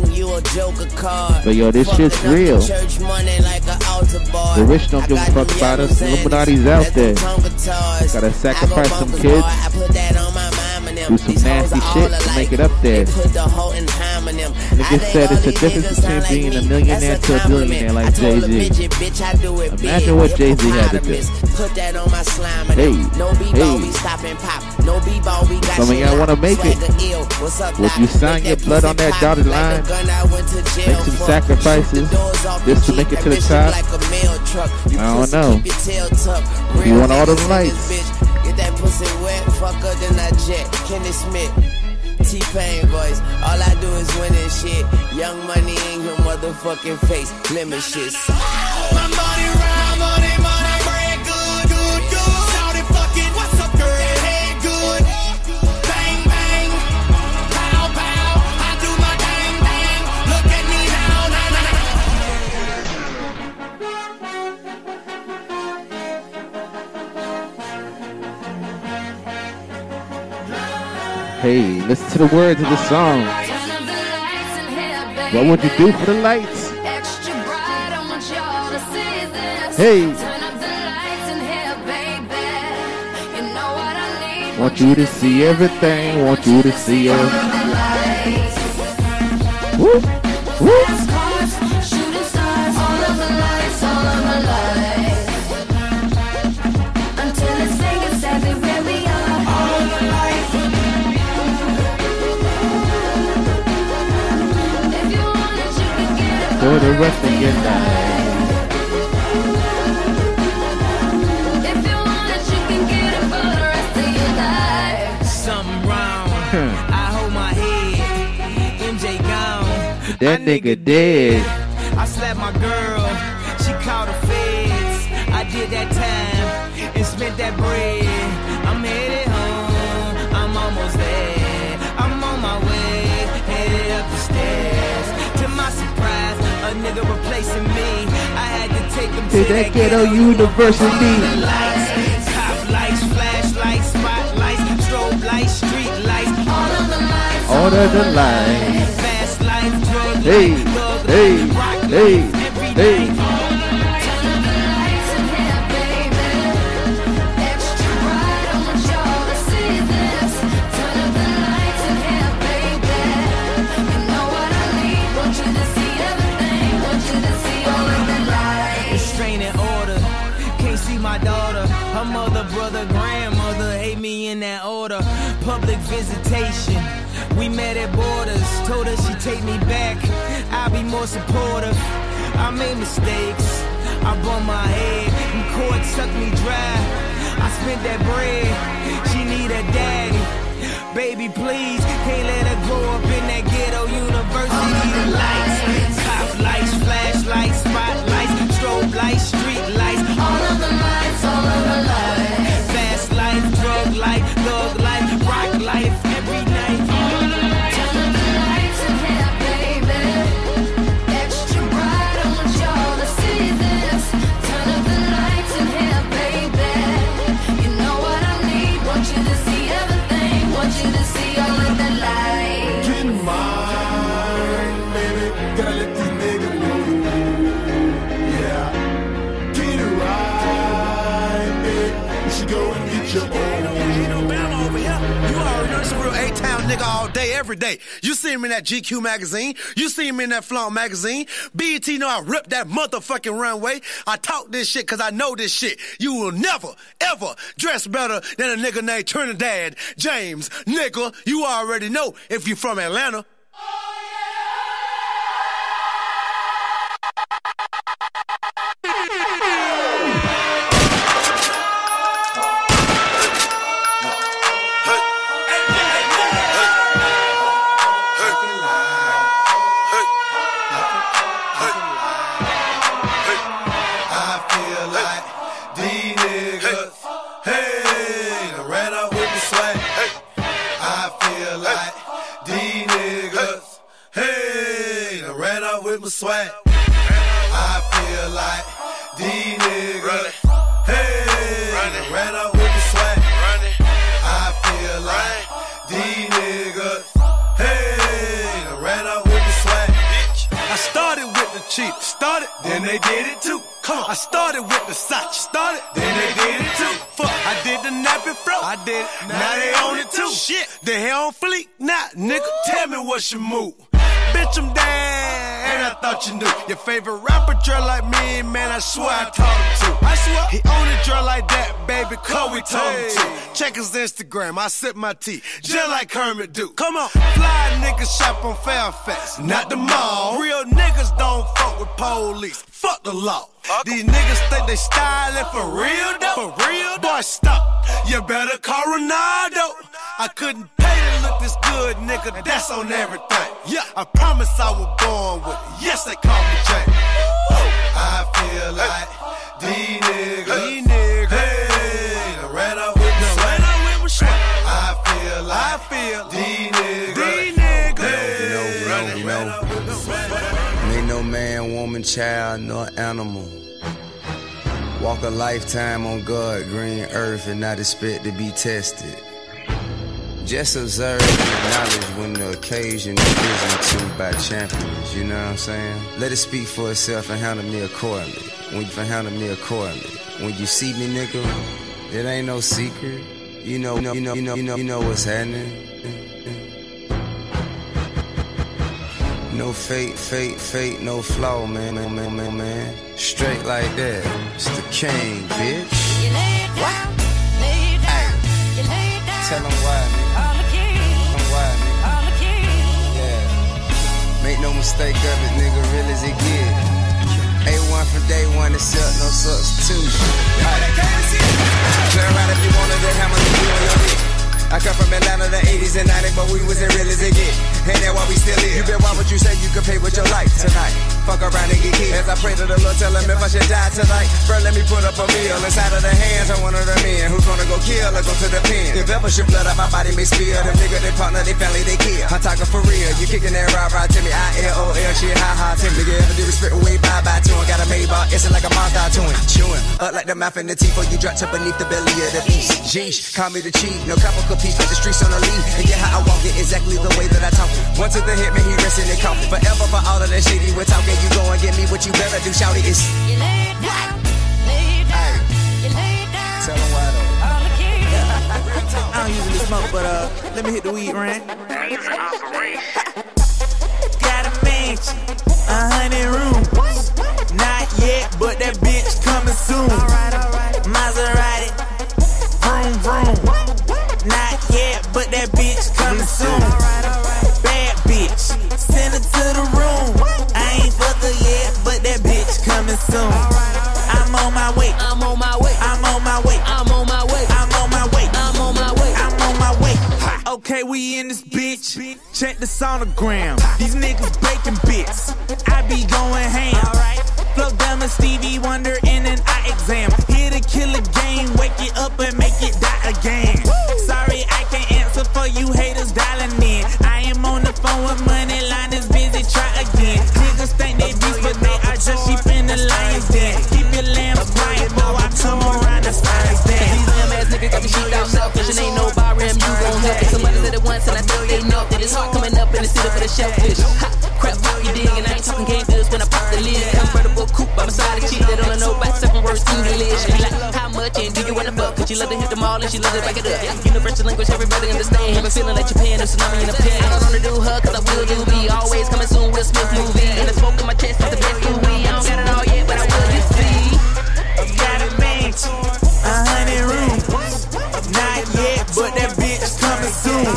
But yo, this shit's real. The rich don't give a fuck about us. The Illuminati's out there. Gotta sacrifice some kids. Do some nasty shit to make it up there. Niggas said it's the difference between being a millionaire to a billionaire like Jay-Z. Imagine what Jay-Z had to do. Hey, hey. Some of y'all wanna make it. Would you sign your blood on that dotted line? Make some sacrifices just to make it to the top? I don't know. You want all those lights. Get that pussy wet, fucker, then I jet. Kenny Smith, T-Pain voice. All I do is win this shit. Young money in your motherfucking face. Lemon shit. My money round, money, money, bread good, good, good. Shout it fucking, what's up, girl? Head good. Bang, bang. Pow, pow. I do my bang, Hey, listen to the words of the song. What would you do for the lights? Hey. Want you to see everything. Want you to see everything. Woo, woo. For the rest of your life. If you want it, you can get it for the rest of your life. Something wrong. I hold my head. M J gone. That nigga dead. I slapped my girl. She called the feds. I did that time and spent that bread. I'm headed home. I'm almost there. I'm on my way. Headed up the stairs. To my surprise, a nigga replacing me. I had to take him to, to that ghetto university. Lights, cop lights, flashlights, spotlights, strobe lights, street lights, all of the lights, all of the lights. Fast life, drug hey, life, thug hey, life, rock hey, life, every hey. night. My daughter, her mother, brother, grandmother hate me in that order. Public visitation, we met at borders. Told her she'd take me back, I'll be more supportive. I made mistakes, I bumped my head, and court sucked me dry. I spent that bread, she need a daddy. Baby, please, can't let her grow up in that ghetto university. The lights, cop lights, flashlights, spotlights, strobe lights, street lights, all of the lights, all of the lights. Fast life, drug life, thug life, rock life, every night. Turn up the lights in here, baby. Extra bright, I want y'all to see this. Turn up the lights in here, baby. You know what I need, want you to see everything. Want you to see all of the lights. Get mine, baby. Gotta let these niggas know. Yeah. Get it right, baby. You should go and get your own. Ain't no Bama over here. You already know this a real A-Town nigga all day, every day. You see him in that G Q magazine. You see him in that Flaunt magazine. B E T know I ripped that motherfucking runway. I talk this shit cause I know this shit. You will never, ever dress better than a nigga named Trinidad James. Nigga, you already know if you from Atlanta. Swag. I feel like these niggas, hey, running, ran out with the swag. Running. I feel like these niggas, hey, ran out with the swag. Bitch. I started with the cheap, started, then they did it too. Come on, I started with the Sachi, started, then they did it too. Fuck, I did the nappy flow, I did it, now, now they own it too. Shit, they hell on fleek, nah, nigga, woo. Tell me what's your move. Bitch, I'm down, and I thought you knew. Your favorite rapper drill like me, man, I swear I taught him to. I swear he only drill like that, baby, cause we told him to. Check his Instagram, I sip my tea, just like Kermit do. Come on, fly niggas shop on Fairfax, not the mall. Real niggas don't fuck with police, fuck the law. These niggas think they styling for real though. For real though? Boy, stop. You better call Ronaldo. I couldn't pay to look this good, nigga. That's on everything. Yeah, I promise I was born with it. Yes, they call me Jay. I feel like these niggas, these niggas, hey, they ran out with the swag. I feel like I feel these niggas, these niggas, hey, no, no, no, no. Ain't no man, woman, child, nor animal walk a lifetime on God, green earth, and not expect to be tested. Just observe and acknowledge when the occasion is risen to by champions, you know what I'm saying? Let it speak for itself and handle me accordingly. When you handle me accordingly. When you see me, nigga, it ain't no secret. You know, you know, you know, you know, you know, you know what's happening. No fate, fate, fate, no flaw, man, man, man, man, man. Straight like that. It's the king, bitch. You lay it down, lay it down, you lay it down. Tell them why, nigga. All the king, Tell them why, nigga. all the king. Yeah. Make no mistake of it, nigga, real as it get. A one from day one, except no substitution. Turn around if you wanted to hammer the wheel on your dick. I come from Atlanta, the eighties and nineties, but we was as real as it get. Ain't that why we still here? You bet why would you say you could pay with your life tonight? Fuck around and get killed. As I pray to the Lord, tell him if I should die tonight. First, let me put up a meal inside of the hands of one of the men who's gonna go kill or go to the pen. If ever should blood out my body may spill. Them niggas, they partner, they family, they kill. I'm talking for real. You kicking that rah rah to me. I L O L shit, ha ha to me. Nigga, ever do respect way bye bye to him. Got a Maybach, it's like a monster to him. Chewing up like the mouth in the teeth, or you drop to beneath the belly of the beast. Jeesh, call me the chief. No couple compete, but the streets on the lead. And yeah, how I walk it exactly the way that I talk it. One to the hit, man, he resting in coffin. Forever for all of that shit he was talking. You go and get me what you better do, shout it. It's You lay it down, lay it down, you lay it down. Tell him why though. All the king. I don't usually smoke, but uh, let me hit the weed rant. Got a mansion, a hundred rooms. Not yet, but that bitch coming soon. Maserati, vroom vroom. Not yet, but that bitch coming soon. Bad bitch, send her to the room. I ain't fuck her yet, but that bitch coming soon. I'm on my way. I'm on my way. I'm on my way. I'm on my way. I'm on my way. I'm on my way. I'm on my way. Okay, we in this bitch. Check the sonogram. These niggas baking bits. I be going ham. Flow down to Stevie Wonder in an eye exam. Here to kill a game. Wake it up and make it die again. Sorry, I can't answer for you haters dialing in. I am on the phone with money line is busy. Try again. Niggas think they beast, but they are just sheep in the lion's den. Keep your lambs quiet, boy. I come around the stars then. These lame ass niggas got me sheeped out selfish. And ain't no bar rim, you gon' help it. Somebody said it once and I think they know that it's hard coming up in the city for the shellfish. Ha, crap, pop you dig, and I ain't talking game goods when I pop the lid. Convertible coupe, I'm a side of cheap that don't know about seven words to the list. She like, how much and do you wanna fuck? Cause she love to hit them all and she love to back it up. Universal language, everybody understand. Have a feeling like Japan, a tsunami in a pen. I don't wanna do her cause I will do me. Always coming soon, Will Smith movie. And the smoke in my chest is the best movie. I don't got it all yet, but I will, you see. Got a mansion, a hundred rooms. Not yet, but that bitch coming soon.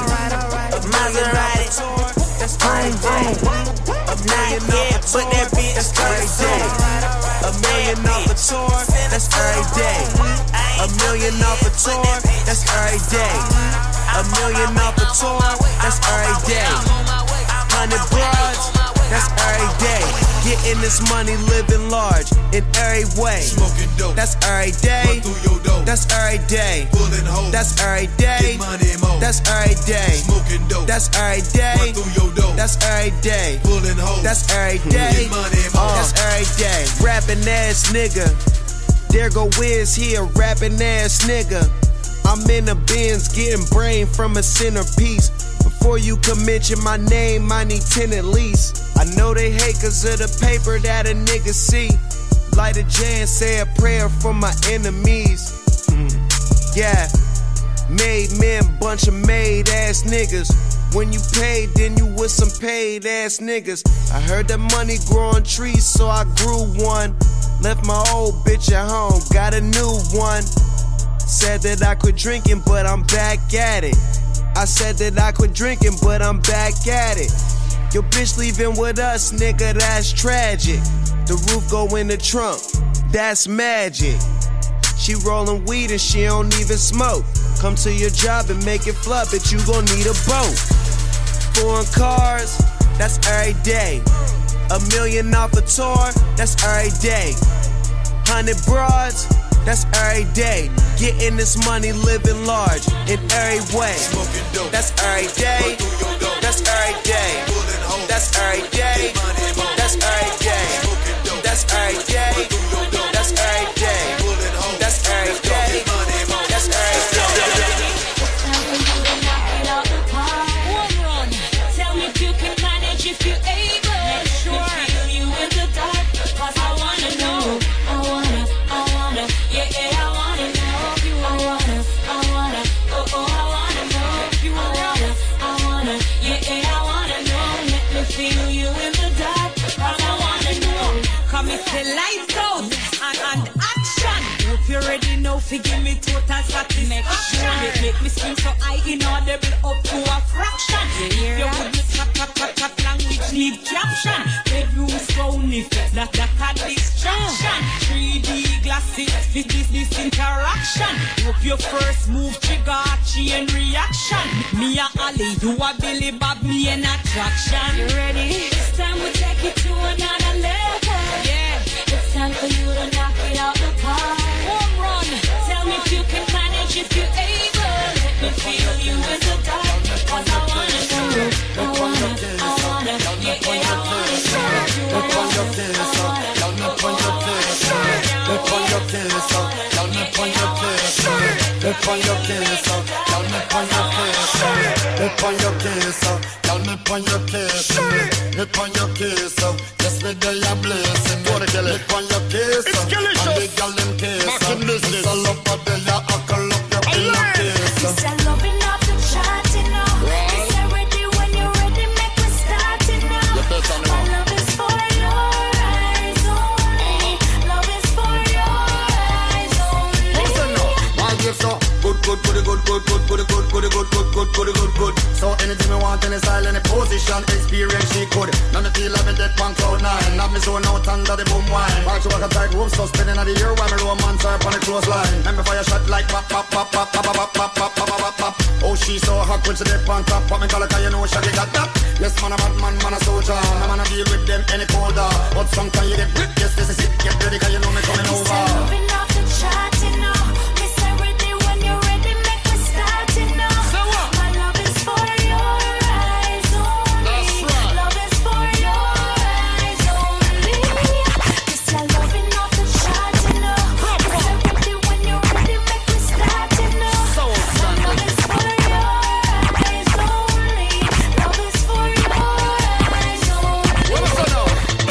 Maserati, vroom vroom. Not yet, but that bitch coming soon. A million off a tour, that's every day. A million off a tour, that's every day. A million off a tour, that's every day. Hundred broads, that's every day. Getting this money, living large in every way. Smoking dope, that's every day. Through your dope, that's every day. Pulling hoes, that's every day. Get money more, that's every day. Smoking dope, that's every day. Through your dope, that's every day. Pulling hoes, that's every day. Get money more, that's every day. Rapping ass nigga, there go Wiz here, rapping ass nigga. I'm in a Benz getting brain from a centerpiece. Before you can mention my name, I need ten at least. I know they hate cause of the paper that a nigga see. Light a J and say a prayer for my enemies. Mm. Yeah, made men, bunch of made ass niggas. When you paid, then you with some paid ass niggas. I heard that money grow on trees, so I grew one. Left my old bitch at home, got a new one. Said that I quit drinking, but I'm back at it. I said that I quit drinking, but I'm back at it. Your bitch leaving with us, nigga, that's tragic. The roof go in the trunk, that's magic. She rolling weed and she don't even smoke. Come to your job and make it flop, but you gon' need a boat. Foreign cars, that's every day. A million off a tour, that's every day. Hundred broads, that's every day. Getting this money, living large in every way. That's every day. That's every day. That's every day. That's every day. That's every day. That's every day. That's every day. That's every day. feel you in the dark. All I wanna know, come if the lights out and, and action. Hope you're ready now to give me total satisfaction. Make, make me swing so high inaudible up to a fraction. You would me tap tap tap tap language need caption. Bedroom sound effects that that had distraction. three D glasses fit this this interaction. Hope your first move trigger a chain reaction. Me a Ali, you a Billy Bob, me an attraction. You ready? It's time we take it to another level. Yeah, it's time for you to knock it out the park. Home run. Tell me if you can manage, if you're able. Let me feel you in the dark. Cause I wanna know. I wanna, I wanna, yeah, yeah, I wanna know. Look on your kiss, down up on your kiss. Look on your kiss, down up on your kiss. Look on your kiss, down up on your kiss. Look on your kiss, down up on your kiss. Look on your kiss, yes me day a blessing. Look on your kiss, and the girl them kiss. It's a love for the ya huckle up your pillow kiss. It's a loving off the chart, you know. It's a ready when you're ready, make me start, you know. My love is for your eyes only. Love is for your eyes only. Listen now, my gifts so good, good, good, good, good, good, good, good, good, good, good, good, good, good, good. So anything me want, any style, any position, experience she could. None of feel like me dead punk cloud nine. Have me zone out under the boom wine. Back to work a tight room, so spinning at the ear while me romance her upon the clothesline. And me fire shot like pop, pop, pop, pop, pop, pop, pop, pop, pop, pop, pop. Oh, she so hot when she dead on top. Pop me color, cause you know she got that. Yes, man, a bad man, man, a soldier. I'm gonna deal with them any colder. But sometimes you get whipped, yes, this is it. Get ready, cause you know me coming over. It's a loving off the chart, you know. It's a ready when you're ready, make me start, you know. My love is for your eyes only. Love is for your eyes only. It's a loving off the chart, you know. It's a ready when you're ready, make me start, you know. My love is for your eyes only. Love is for your eyes only. What's up now?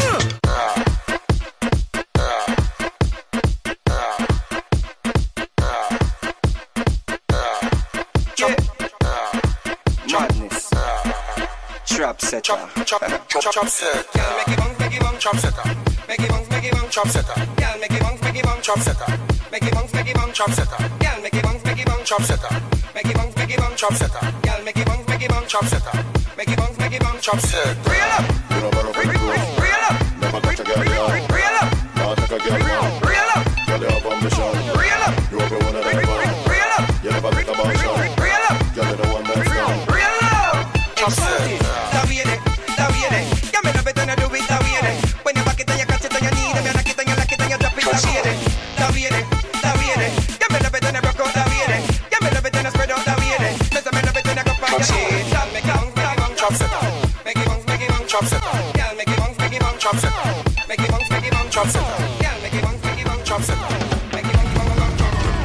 Madness. Trap setter. Chop, chop, chop, chop setter. Girl, make it bounce, make it bounce, chop setter. Make it bounce, make it bounce, chop setter. Girl, make it bounce, make it bounce, chop setter. Make it bounce, make it bounce, chop setter. Girl, make it bounce, make it bounce, chop setter. Make it bounce, make it bounce, chop setter. Girl, make it bounce, make it bounce, chop setter. Make it bounce, make it bounce, chop setter. Reel up, reel up, Never got a girl down. reel up, Now take a girl down. reel up, Girl, you have ambition. reel up, You have one of them man. reel up, You never take a motion. reel up, Girl, you the one that's down. reel up. Chop setter. That way there, that way there. You me love it and I do it that way there. When you back it and you catch it and you need it, you knock it and you lock it and you drop it that way there. That way there, that way there. You me love it and I rock out that way there. You me love it and I spread out that way there. Miss me love it and I go back your head. Girl, make it bounce, make it bounce, chop setter. Make it bounce, make it bounce, chop setter. Girl, make it bounce, make it bounce, chop setter. Make it bounce, make it bounce, chop setter. Girl, make it bounce, make it bounce, chop setter. Make it bounce, bounce, bounce, chop setter.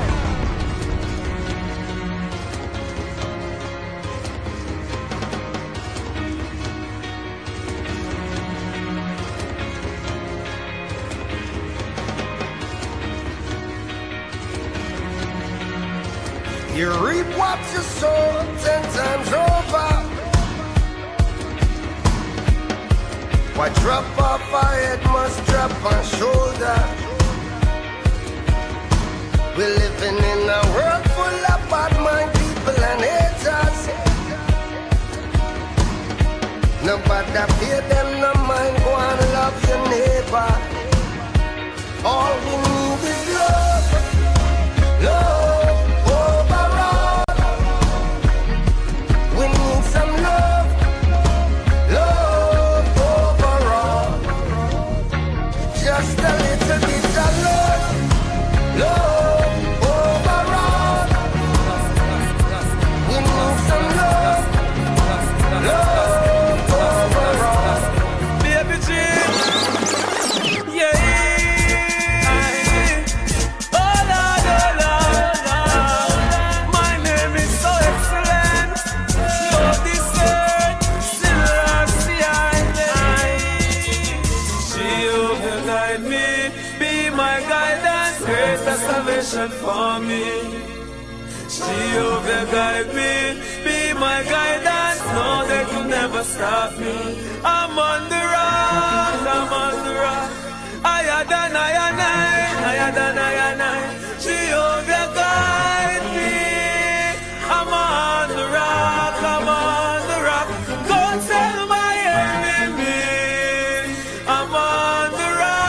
You reap what you sow ten times over. What drop off a head must drop on shoulder. We're living in a world full of bad mind people and haters. Nobody pay them no mind, go and love your neighbor. All we need is love, love. We need some love, love overall. Just a little bit of love, love overall. We need some love, love overall. Baby G, yeah. Oh Lord, oh Lord, Lord. My name is so excellent. No discern, Celestial. She will guide me, be my guidance, greater salvation for me. She will guide me, be my guidance. No, they could never stop me. I'm on the rock, I'm on the rock. Higher than I and I, higher than I and I. Jehovah guide me. I'm on the rock, I'm on the rock. Go tell my enemy, I'm on the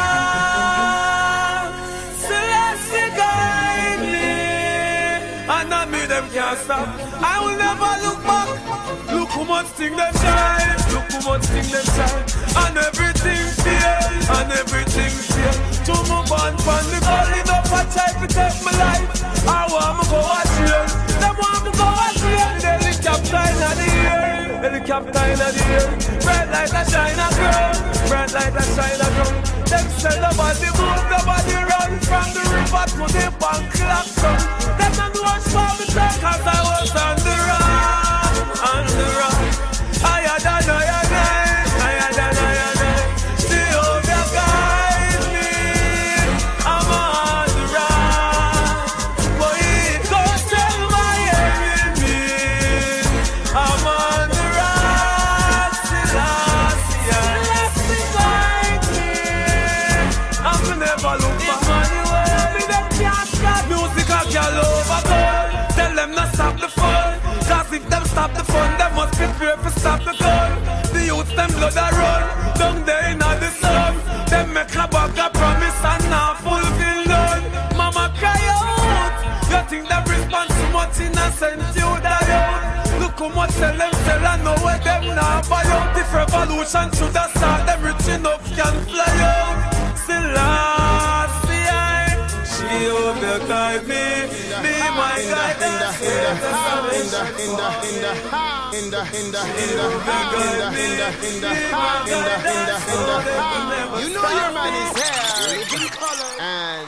rock. Celeste guide me, and not me them can't stop. I will never look back. Look how much thing them shine, look how much thing them shine, and everything fail, and everything fail. To move on from the calling up, I try to take my life. I want to go out here, them want to go out here. The helicopter in the air, helicopter in the air. Bright like a China girl, bright like a China girl. Them say nobody move, nobody run from the river to the bank clock. Them don't watch for me cause I was on the rock, on the rock. Higher than I and I, higher than I and I. Jehovah guide me, I'm on the rock. Boy, go tell my enemy, I'm on the rock. Selassie, Selassie guide me. I'm never look back. Me them can't stop music, I can't overcome. Tell them not stop the fun, cause if them stop the fun, they must prepare for stop the gun. The youths them blood a run, down there in the sun. Them make a bag of promise and not fulfill none. Mama cry out, you think them respond too much innocent you die out. Look how much tell them tell and know where them now buy out. If revolution should have started, them rich enough can fly out. Selassie, she over guide me, be my guidance. In the, in the, in the, in the, in the, in the, in the, in the, in the, in the, in the, in the, in the. You know your man is here, and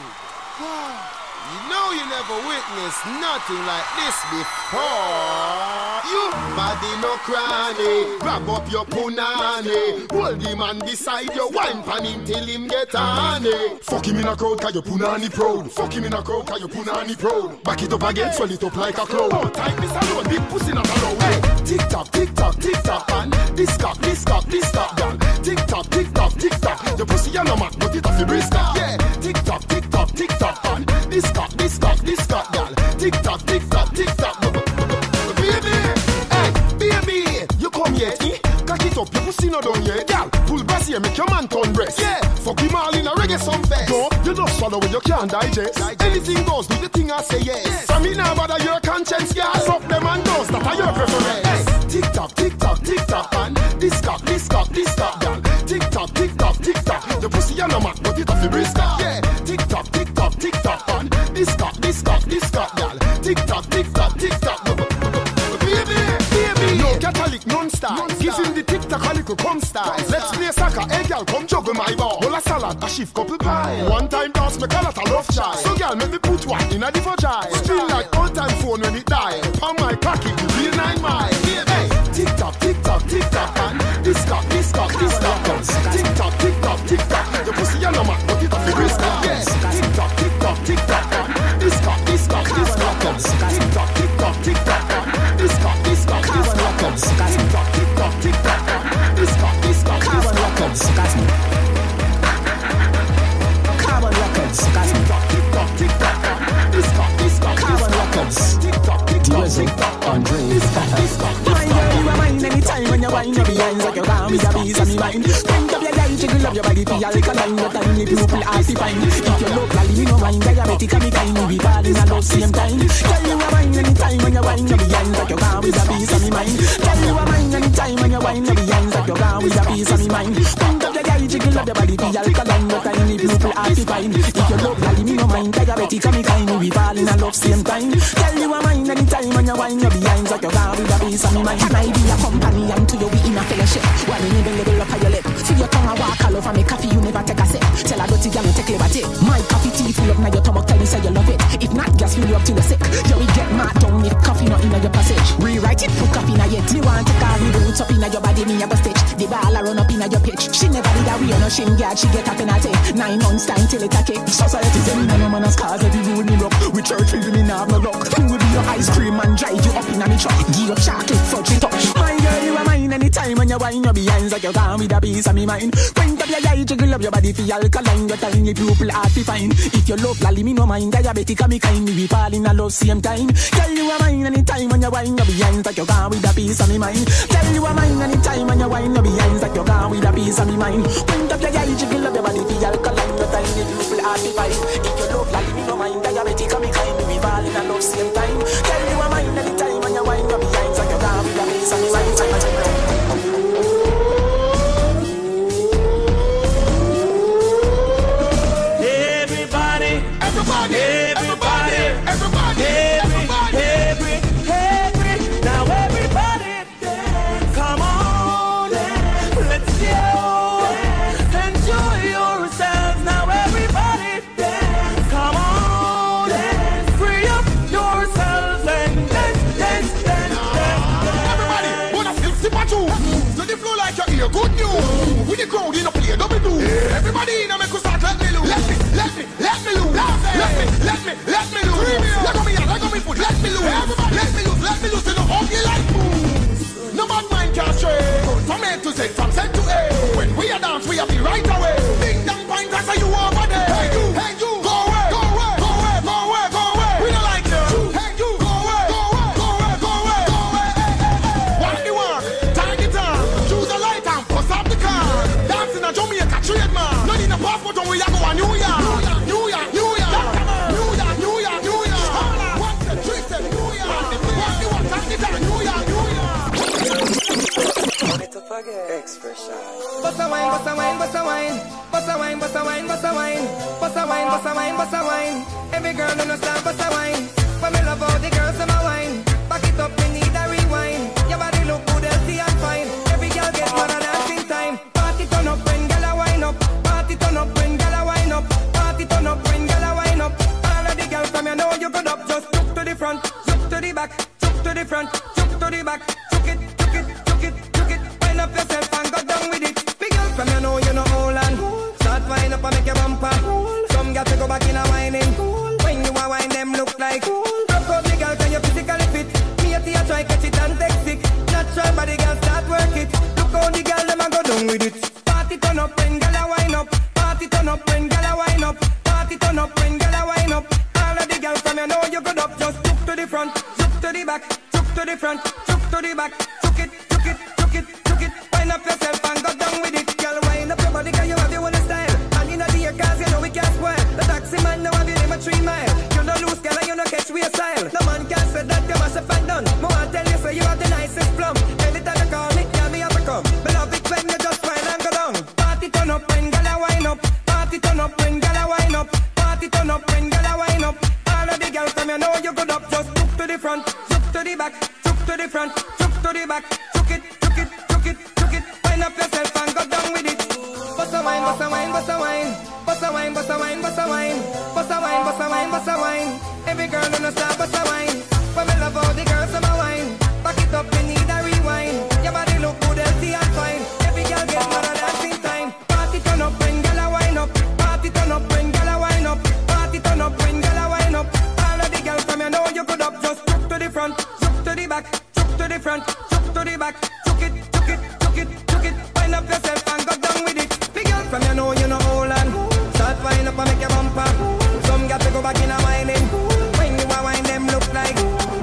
you know you never witnessed nothing like this before. You body no cranny, grab up your punani, hold him and beside your wine pan him till him get honey. Fuck him in a crowd cause your punani proud. Fuck him in a crowd cause your punani proud. Back it up again, swell it up like a cloud. Oh, time this alone, big pussy not allowed. Hey, tick tock, tick tock, tick tock, and this cock, this cock, this cock, girl. Tick tock, tick tock, tick tock. Your pussy a no mat, but it off your brisk. Yeah, tick tock, tick tock, tick tock, and this cock, this cock, this cock, girl. Tick tock, tick tock, tick tock. Baby, hey, baby, you come here, eh? Cock it up, your pussy not done yet, girl. Pull brass here, make your man turn breast. Yeah, fuck him all in a reggae song fest. No, you just swallow when you can't digest. digest. Anything goes, do the thing I say yes. yes. From me now, bother your conscience, girl. Fuck them and those that are your preference. Hey, tick tock, tick tock, tick tock, and this cock, this cock, this cock, girl. Tick tock, tick tock, tick tock. Your pussy a no mat, but it off the brisk. Yeah, tick tock, tick tock, tick tock, and this cock, this cock, this cock, girl. Tick tock, tick tock, tick tock. Baby, baby, no Catholic non-style. Give him the tic-tac a little come style. Let's play soccer, hey girl, come juggle my ball. Bowl a salad, a shift couple pie. One time dance, make a lot of love child. So girl, make me put one in a the vagina. Spin like old time phone when it die. On my pocket, the real nine mile. Hey, tick-tock, tick-tock, tick-tock, and this cock, this cock, this cock. Tick-tock, tick-tock, tick-tock. Your pussy a no mat, but it off the wrist. Yeah, tick-tock, tick-tock, tick-tock, and this cock, this cock, this cock. Tick-tock, tick-tock, tick-tock, and this cock, this cock, this cock. Tick-tock, tick-tock, tick-tock, and this cock, this cock, this cock. Carbon records. Tick-tock, tick-tock, tick-tock, and this cock, this cock, Carbon records. Tick-tock, tick-tock, tick-tock, Andre. this cock, this cock. My girl, you are mine anytime when you wind your behind like you're gone with a piece of me mind. Bend up your line, jiggle up your body, feel like a line. Your tiny pupil ass fine. If you look like me, no mind, diabetic and me kind. We be falling at the same time. Girl, you are mine anytime when you wind your behind like you're gone with a piece of me mind. Girl, you are mine anytime when you wind your behind like you're gone with a piece of me mind. Bend up your line, jiggle up your body, feel like a line. Your tiny pupil ass fine. If you look like me, no mind, diabetic and me kind. We be falling at the same time. Girl, you are mine anytime when you wind your behind like you're gone with a piece of me mind. Can I be a company and to you we in a fellowship? While you even level up on your lip. Feel your tongue a walk all over me coffee, you never take a sip. Tell a dirty girl you take liberty. My coffee tea full up now your stomach, tell me say you love it. If not, gas fill you up till you're sick. You will get mad down if coffee not in your passage. Rewrite it, put coffee in your head. Me want to call me roots up in your body, me have a stitch. The ball a run up in your pitch. She never did a way, no shin guard, she get a penalty. Nine months time till it a kick. Society say me no man as cause every rule me rock. With church people me nah have no luck. Who will be your ice cream and drive you up in a me truck? Give up chocolate fudge it touch. My girl, you are mine anytime when you wine your behinds like you gone with a piece of me mind. Point up your eye, jiggle up your body for alkaline. Your tiny pupil heart be fine. If you love lolly, me no mind. Diabetic and me kind, me we fall in a love same time. Girl, you are mine anytime when you wine your behinds like you gone with a piece of me mind. Girl, you are mine anytime when you wine your behinds like you gone with a piece of me mind. Point up your eye, jiggle up your body for alkaline. Your tiny pupil heart be fine. If you love lolly, me no mind. Diabetic and me kind, me we fall in a love same time. Girl, you are mine anytime when you wine your behinds like you gone with a piece of me mind. Everybody, everybody, everybody, everybody, everybody, every, every, now everybody, dance. Come on, dance. Let's go, dance. Enjoy yourselves. Now everybody, dance. Come on, dance. Free up yourselves and dance, dance, dance, dance. Everybody, wanna feel super too. To the flow like you hear good news. With the crowd in a play double do. Everybody in a make us start let me loose. Let me, let me, let me loose. Let me, let me, let me loose. Let go me out, let go me foot. Let me loose. Let me loose, let me loose. You know how you like moves. No bad mind can stray. From A to Z, from Z to A. When we are dance, we have the right away. Ding dong point, that's how you over there. Hey you, hey you, go away, go away, go away, go away, go away. We don't like you. Hey you, go away, go away, go away, go away, go away. Hey, hey, hey. Walk the walk, tag it on. Choose a light and bust up the car. Dancing a Jamaica trademark. No need a passport when we are going New York. New York, New York, New York, New York, New York. What's the trick? New York. Walk the walk, tag it on. New York, New York. Expression. Bust a wine, bust a wine, bust a wine. Bust a wine, bust a wine, bust a wine. Bust a wine, bust a wine, bust a wine. Every girl understand bust a wine. But me love all the girls in my wine. Back it up, me need a rewind. Your body look good, healthy and fine. Every girl get mad at dancing time. Party turn up when girl a wine up. Party turn up when girl a wine up. Party turn up when girl a wine up. All of the girls from you know you good up. Just look to the front, look to the back, look to the front, look to the back. Took it, took it, took it, took it. Wind up yourself and go down with it. Big girl from you know you know hold on. Start wind up and make your bumper. Some girls to go back in a whining. When you a wine them look like. Rock out the girl can you physically fit. Me a tea try catch it and take sick. Natural body girl start work it. Look how the girl them a go down with it. Party turn up when girl a wine up. Party turn up when girl a wine up. Party turn up when girl a wine up. All of the girls from you know you good up. Just look to the front, look to the back, look to the front, look to the back. Took it, took it, took it, took it. Wind up yourself and go down with it. Girl, wind up your body 'cause you have your own style. And in the air 'cause you know we can't spoil. The taxi man now have you name a three mile. You no lose girl and you no catch we a style. No man can say that you must have done. More I tell you say you have the nicest plum. Anytime you call me, yeah me have to come. Me love it when you just wind and go down. Party turn up when girl a wine up. Party turn up when girl a wine up. Party turn up when girl a wine up. All of the girls from you know you good up. Just look to the front, look to the back, look to the front, look to the back. Took it, took it, took it, took it. Wind up yourself and go down with it. Bust a wine, bust a wine, bust a wine. Bust a wine, bust a wine, bust a wine. Bust a wine, bust a wine, bust a wine. Every girl understand bust a wine. But me love all the girls in my wine. Back it up, me need a rewind. Your body look good, healthy and fine. Every girl get mad at dancing time. Party turn up when girl a wine up. Party turn up when girl a wine up. Party turn up when girl a wine up. All of the girls from you know you good up. Just look to the front, look to the back, look to the front, look to the back. Took it, took it, took it, took it. Wind up yourself and go down with it. Big girl from you know you know hold on. Start wind up and make your bumper. Some got to go back in a whining. When you a wine them look like.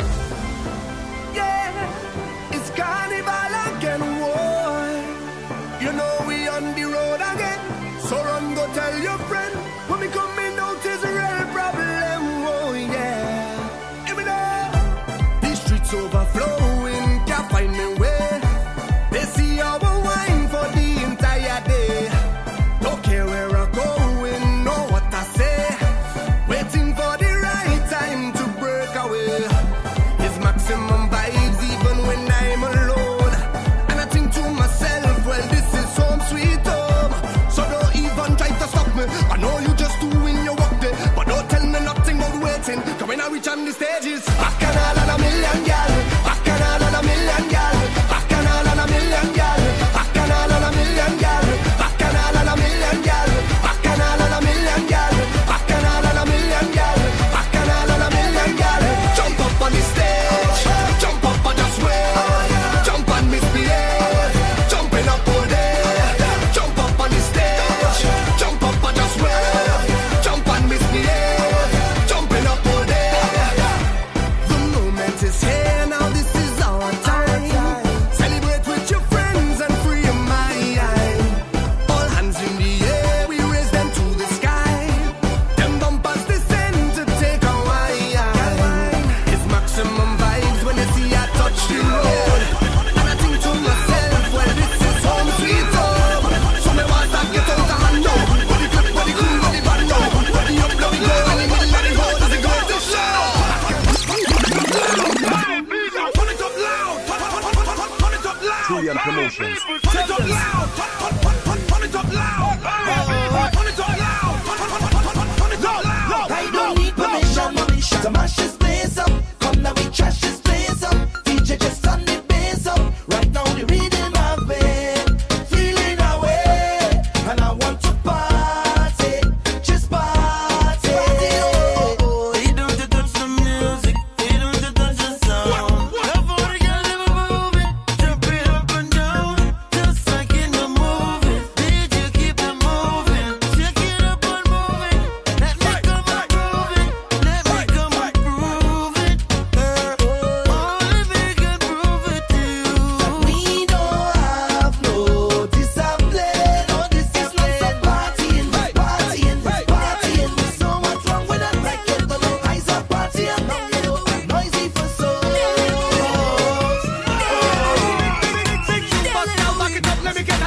Yeah, it's carnival again, boy. You know we on the road again. So run, go tell your friend. When we coming out is a real problem, oh yeah. Give me that. The streets overflowing, can't find me way. They see our wine for the entire day. Don't care where I'm going, know what I say. Waiting for the right time to break away. It's maximum vibes even when I'm alone. And I think to myself, well this is home sweet home. So don't even try to stop me. I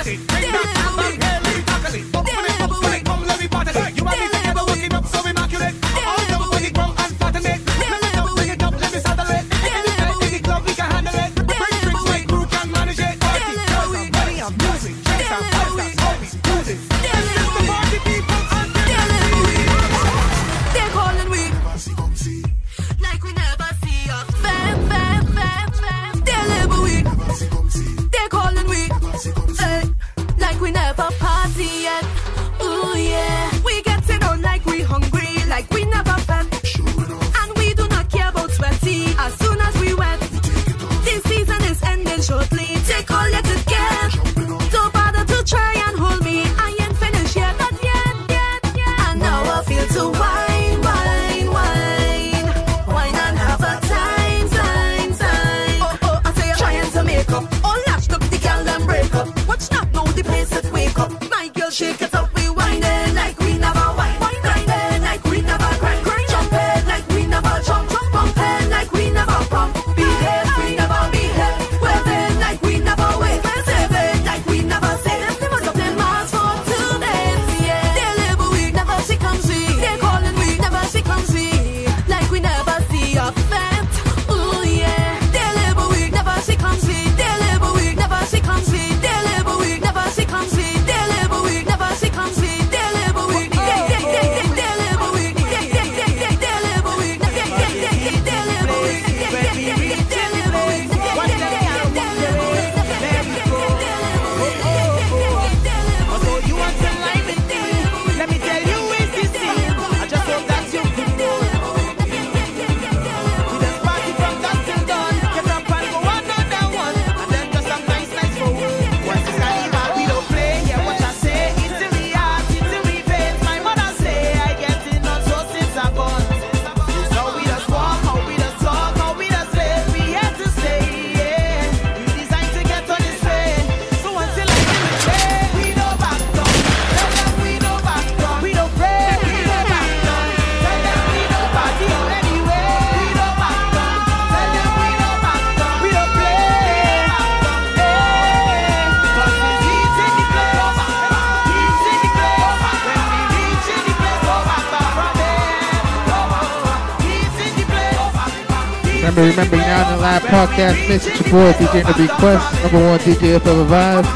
Remember, remember, you're now in the live podcast mix with your boy D J N B Quest, number one D J F Ever Vibe.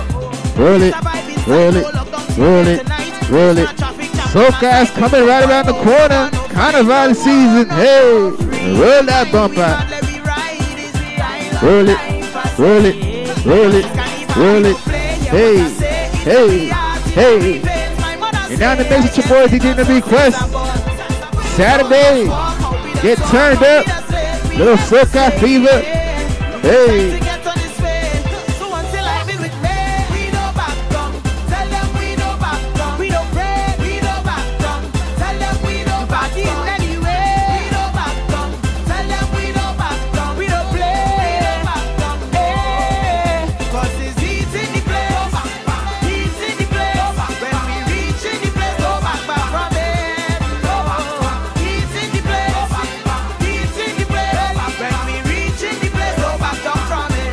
Roll it, roll it, roll it, roll it. Soca's coming right around the corner. Carnival season, hey, roll that bump out. Roll it, roll it, roll it, roll it. Hey, hey, hey. You're now in the mix with your boy D J N B Quest. Saturday, get turned up. Little Soca fever. Hey. From it.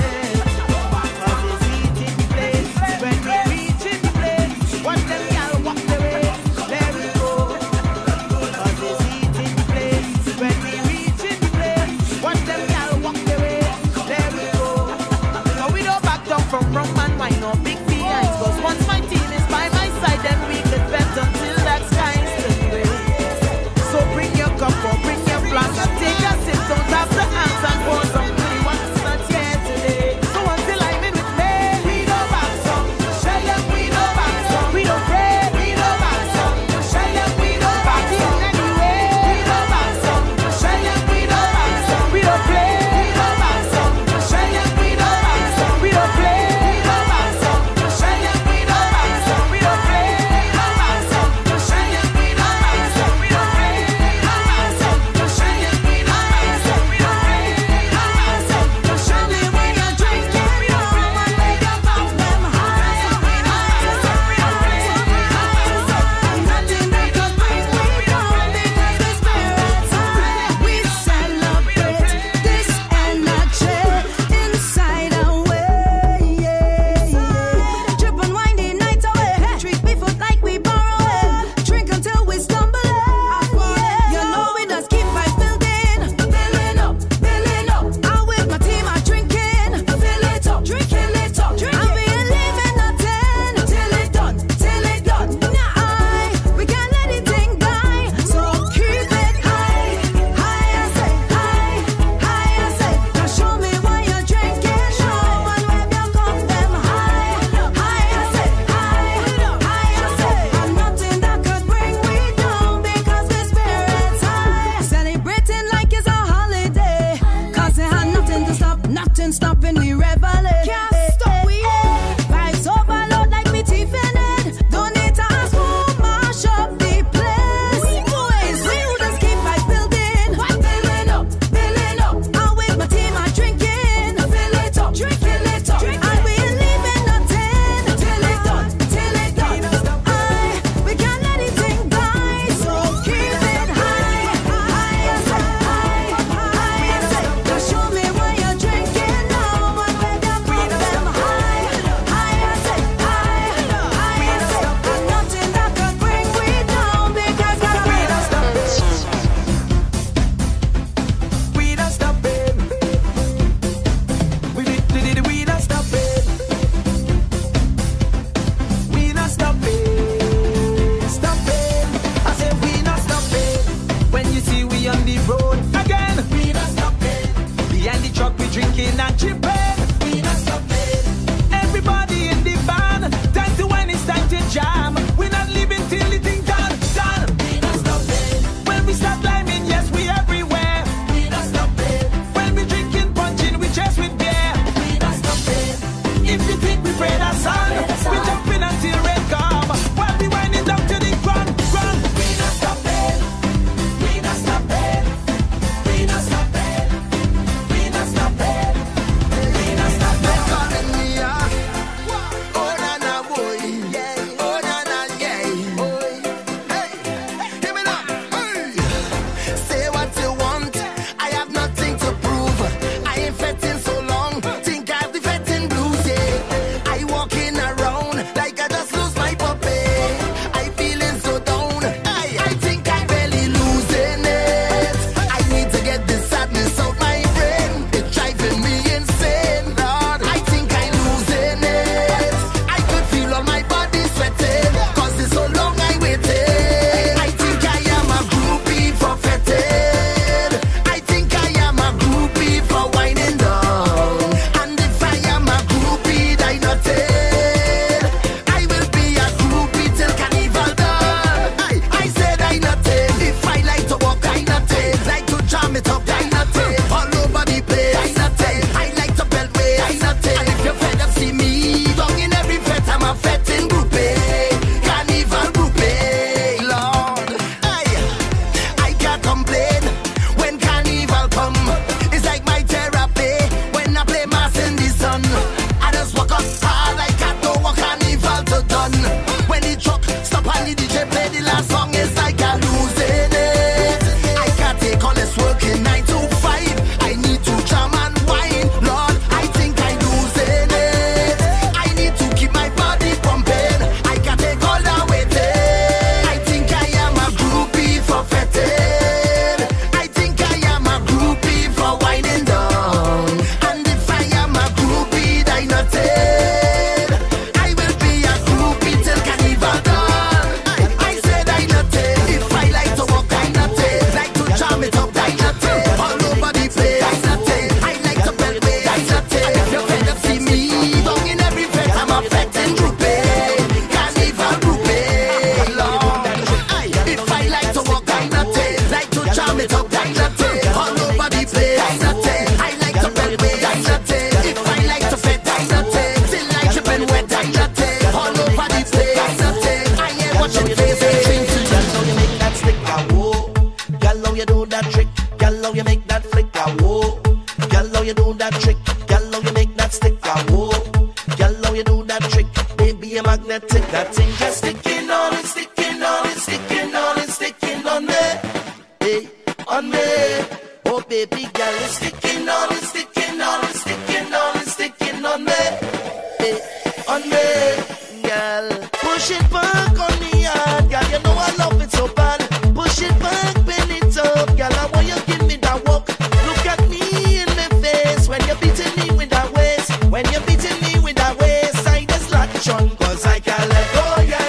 magnetic. That thing just sticking on and sticking on and sticking on and sticking on me. Hey, on me. Oh baby girl, it's sticking on and sticking on and sticking on and sticking on me. Hey, on me, girl. Push it back on me hard, girl. You know I love it so bad. Push it back, bend it up, girl. I want you give me that walk. Look at me in the face when you're beating me with that waist. When you're beating me with that waist, I just latch on 'cause I can't let go,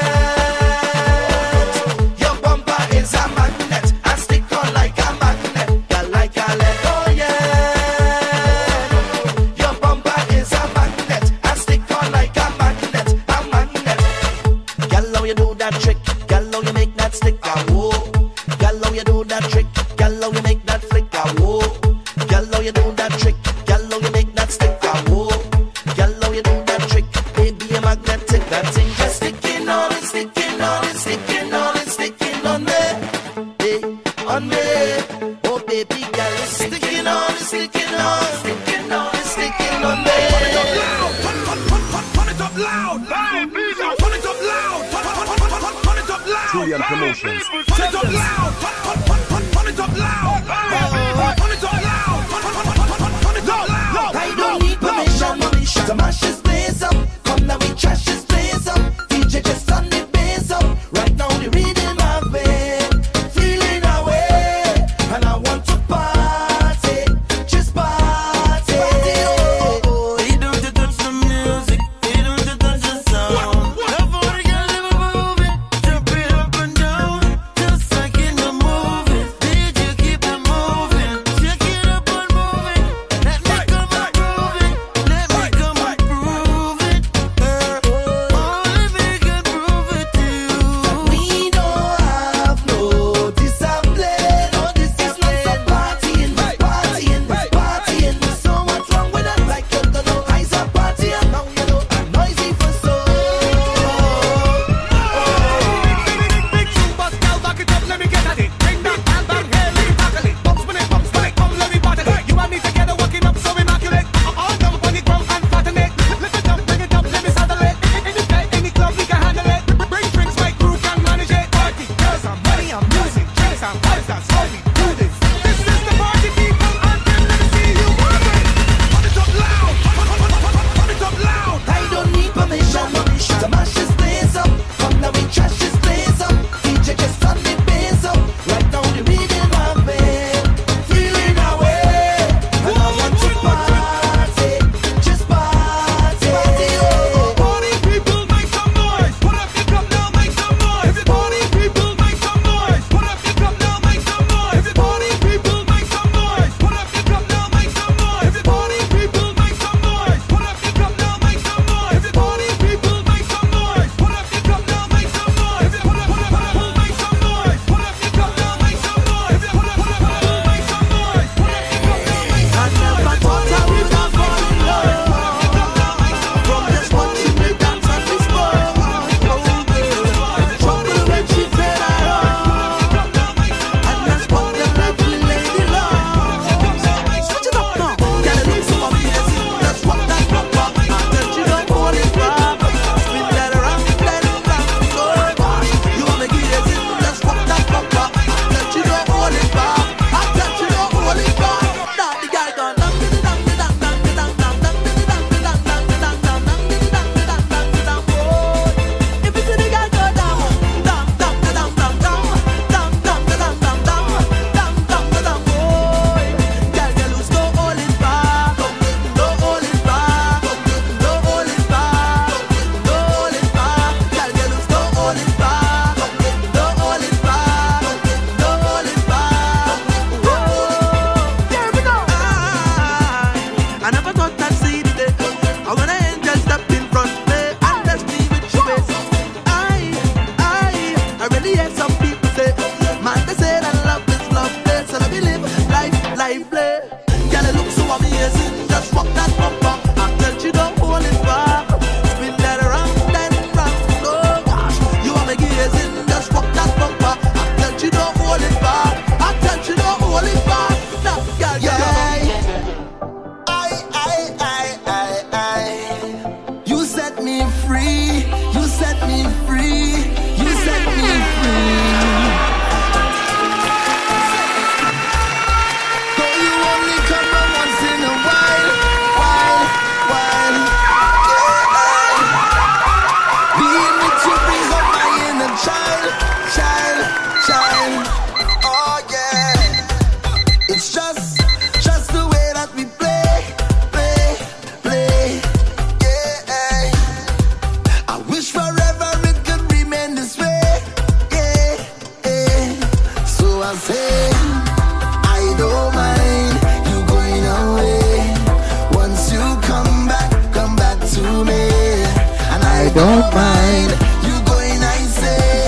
yeah. Your bumper is a magnet. I stick on like a magnet, girl. I can't let go, yeah. Your bumper is a magnet. I stick on like a magnet, a magnet. Girl, how you do that trick? Girl, how you make that stick? Ah, whoa. Girl, how you do that trick? Girl, how you make that flick? Ah, whoa. Girl, how you do that trick? Girl, how you make that stick? Ah, whoa. Girl, how you do that trick? Baby, you're magnetic. That thing just sticking on and sticking on and sticking on and sticking on me. Hey, on me. Oh, baby, girl, it's sticking on and sticking on, sticking on and sticking on me. Turn it up loud, turn it up loud, turn it up loud, turn it up loud. Julian Promotions. Turn it up loud, turn it up loud, turn it up loud, turn it up loud. I don't need permission to mash this place up. Come now, we trash this place up. D J just turn the bass up. Right now, the rhythm I've been feeling away, and I want to party, just party. Oh, you don't have to touch the music, you don't have to touch the sound. Love for the girl, never move it, jump it up and down, just like in the movie. Did you keep it moving? Shake it up and move it. Let me come and prove it. Let me come and prove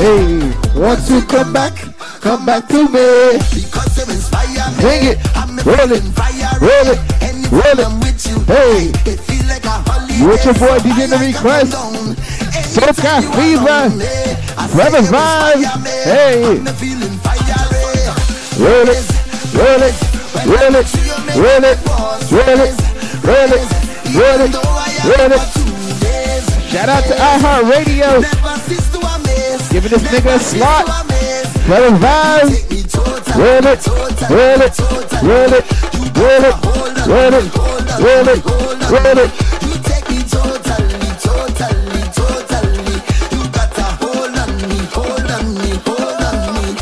Hey, want to come back? Come back to me. Because you inspire me. Sing it. Roll it. Roll it. Roll it. Hey. It feel like a holiday. You with your boy D J the request. Soca Fever. Brother Vibe. Hey. Roll it. Roll it. Roll it. Roll it. Roll it. Roll it. Roll it. Roll it. Shout out to iHeartRadio. Giving this nigga a slot. Brother Vibe. Roll it. Roll it. Roll it. Roll it. Roll it. Roll it. Roll it. You take me totally, totally, totally. You got a hold on me, hold on me, hold on me.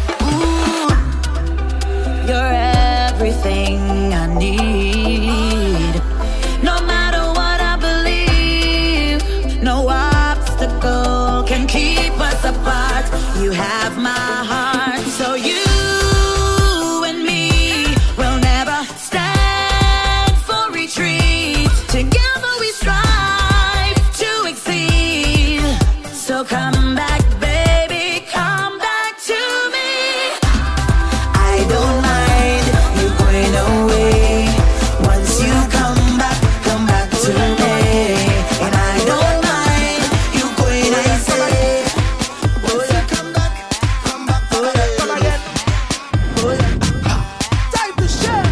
Ooh. You're everything I need. No matter what I believe, no obstacle can keep us apart. You have my heart, so you and me will never stand for retreat. Together we strive to exceed. So come back, baby, come back to me. I don't mind you going away. Once you come back, come back to me. And I don't mind you going, I say. Oh yeah, come back, come back, oh yeah, come again. Oh yeah. Time to share.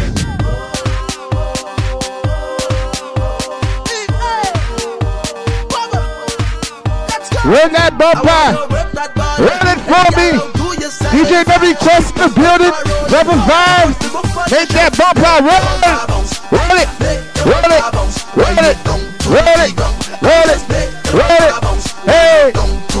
Run that bumper. Run it for me. D J W Quest in the building. Brother Vibes. Make that bumper run. Roll it. Roll it. Roll it. Roll it. Roll it. Roll it. Hey.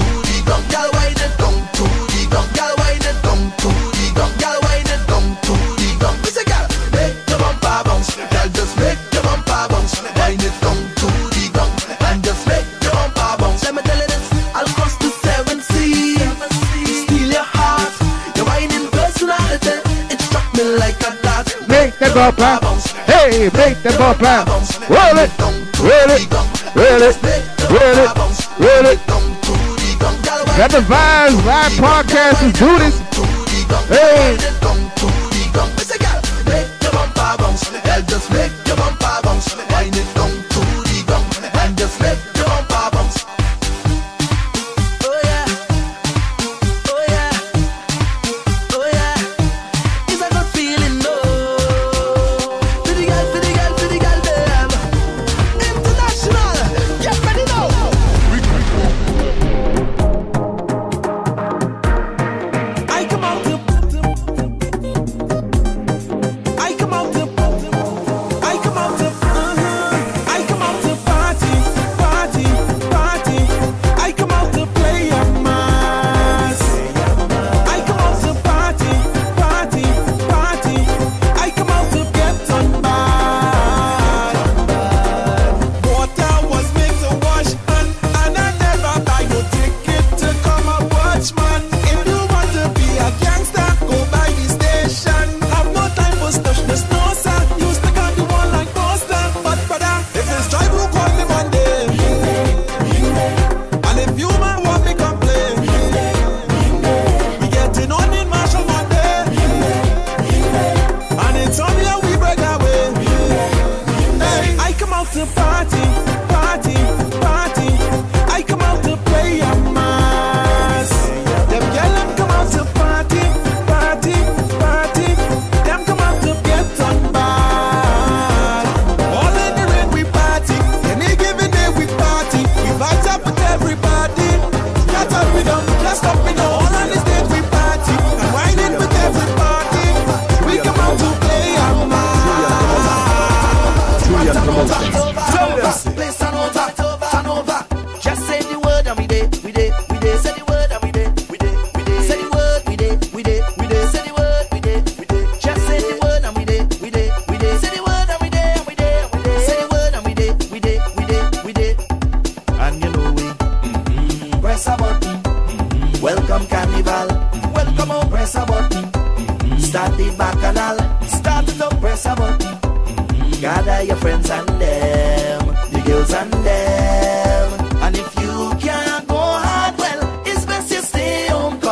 Make that bumper. Hey, make that bumper. Roll it. Roll it. Roll it. Roll it. Roll it. Got the Vibes Live Podcast. Let's do this. Hey. Just make your bumper bounce. Wind it down to the ground and just make your bumper bounce. Oh yeah, oh yeah, oh yeah. It's a good feeling, no. For the girl, for the girl, for the girl, babe. International, get ready now. I come out to, I come out to. I come out to, uh-huh. I come out to party, party, party. I come out to play a mass. I come out to party, party, party. I come out to get on bad. Water was made to wash hand, and I never buy no ticket to come and watch, man. If you want to be a gangster, go by the station. Have no time for stuff, there's no sir. You stick on the wall like poster. But brother, if it's drive, who call me Monday? And if you man want me complain, we getting on in Marshall Monday. And it's only how we break away. Hey, I come out to party, party, party. I come out to play a mass. Them girl them come out to party, party, party. Them come out to get on bad. All in the rain we party, any given day we party. We vibes up with everybody. Cat up with them, class up with them. All on the stage we party, and whining with everybody. We come out to play a mass. Julian promotion. Turn over, place turn over, turn over. Just say the word and we dey, we dey, we dey. Say the word and we dey, we dey, we dey. Say the word, we dey, we dey, we dey. Say the word, we dey, we dey. Just say the word and we dey, we dey, we dey. Say the word and we dey, we dey, we dey. Say the word and we dey, we dey, we dey, we dey. And you know we mm-hmm. Press a button. Mm-hmm. Welcome carnival. Mm-hmm. Welcome on, press a button. Mm-hmm. Start the bacchanal. Start it up, press a button. Mm-hmm. Gather your friends and them, the girls and them. And if you can't go hard, well, it's best you stay home.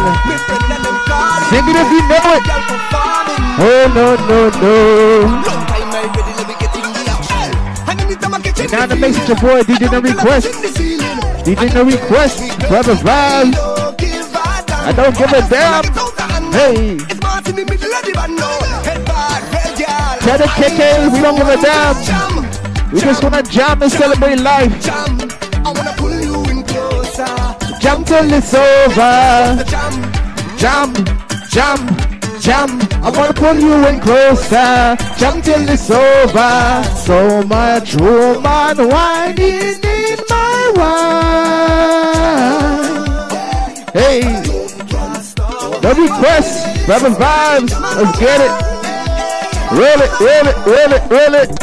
Sing it if you know it. Oh no no no. And now the mix with your boy D J No Request. D J No Request, brother vibes. I don't give a damn. Hey. Tell the K K we don't give a damn. We just wanna jam and celebrate life. Jam till it's over. Jam, jam, jam. I wanna pull you in closer. Jam till it's over. So much woman whining in my wine. Hey, the request, brother vibes. Let's get it. Roll it, roll it, roll it, roll it.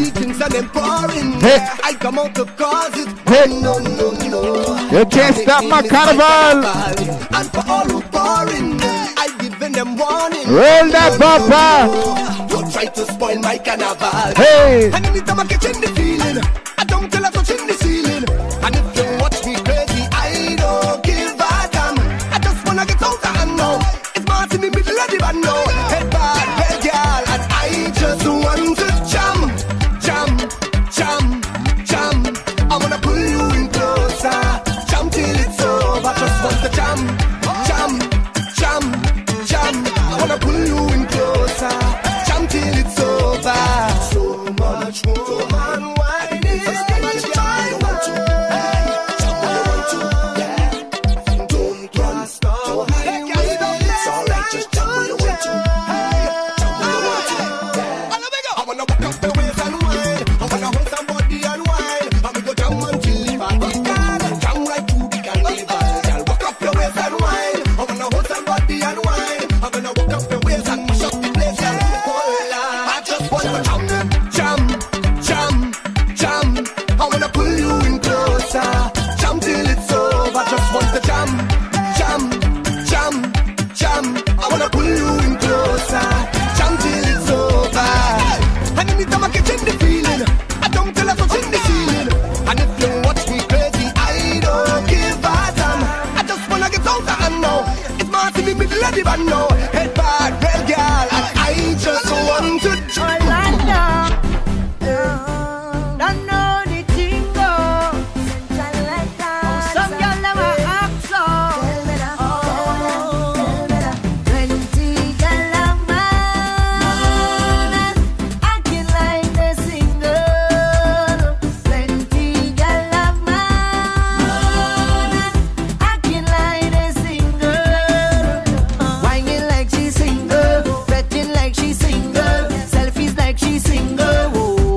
Hey. I come out to cause it. Hey. No, no, no. You can't stop my carnival. And for all who pouring, I giving them warning. Roll that bumper. Don't try to spoil my carnival. Hey. And anytime I get in the feeling, I don't tell her touch in the ceiling. And if you watch me crazy, I don't give a damn. I just wanna get out and now. It's Martin in the middle of the band now. Head bad, head girl, and I just want to jam, jam, jam, jam. I wanna pull you in closer, jam till it's over. Just want to jam, jam, jam, jam. I wanna pull you in closer, jam till it's over. So much woman whining, so much time. Don't trust no highway. It's alright, just jam when you want to. I wanna walk up the ways and wine. I wanna hold somebody and wine. And we go jam until the party gone. Jam right to the carnival. Girl, walk up your ways and wine. I wanna hold somebody and wine. I'm gonna walk up your ways and mash up the place. Girl, I just wanna jam, jam, jam, jam. I wanna pull you in closer, jam till it's over. Just want to jam, jam, jam, jam. I wanna pull you in closer, jam till it's over. And anytime I get in the feeling, I don't tell her touch in the ceiling. And if you watch me crazy, I don't give a damn. I just wanna get out and now. It's Martin in the middle of the band now. Head bad, red girl, and I just want to jam. Don't know the tingo. Some girl never act so. Plenty girl of man acting like the single. Plenty girl of man acting like the single. Whining like she's single, fretting like she's single, selfies like she's single.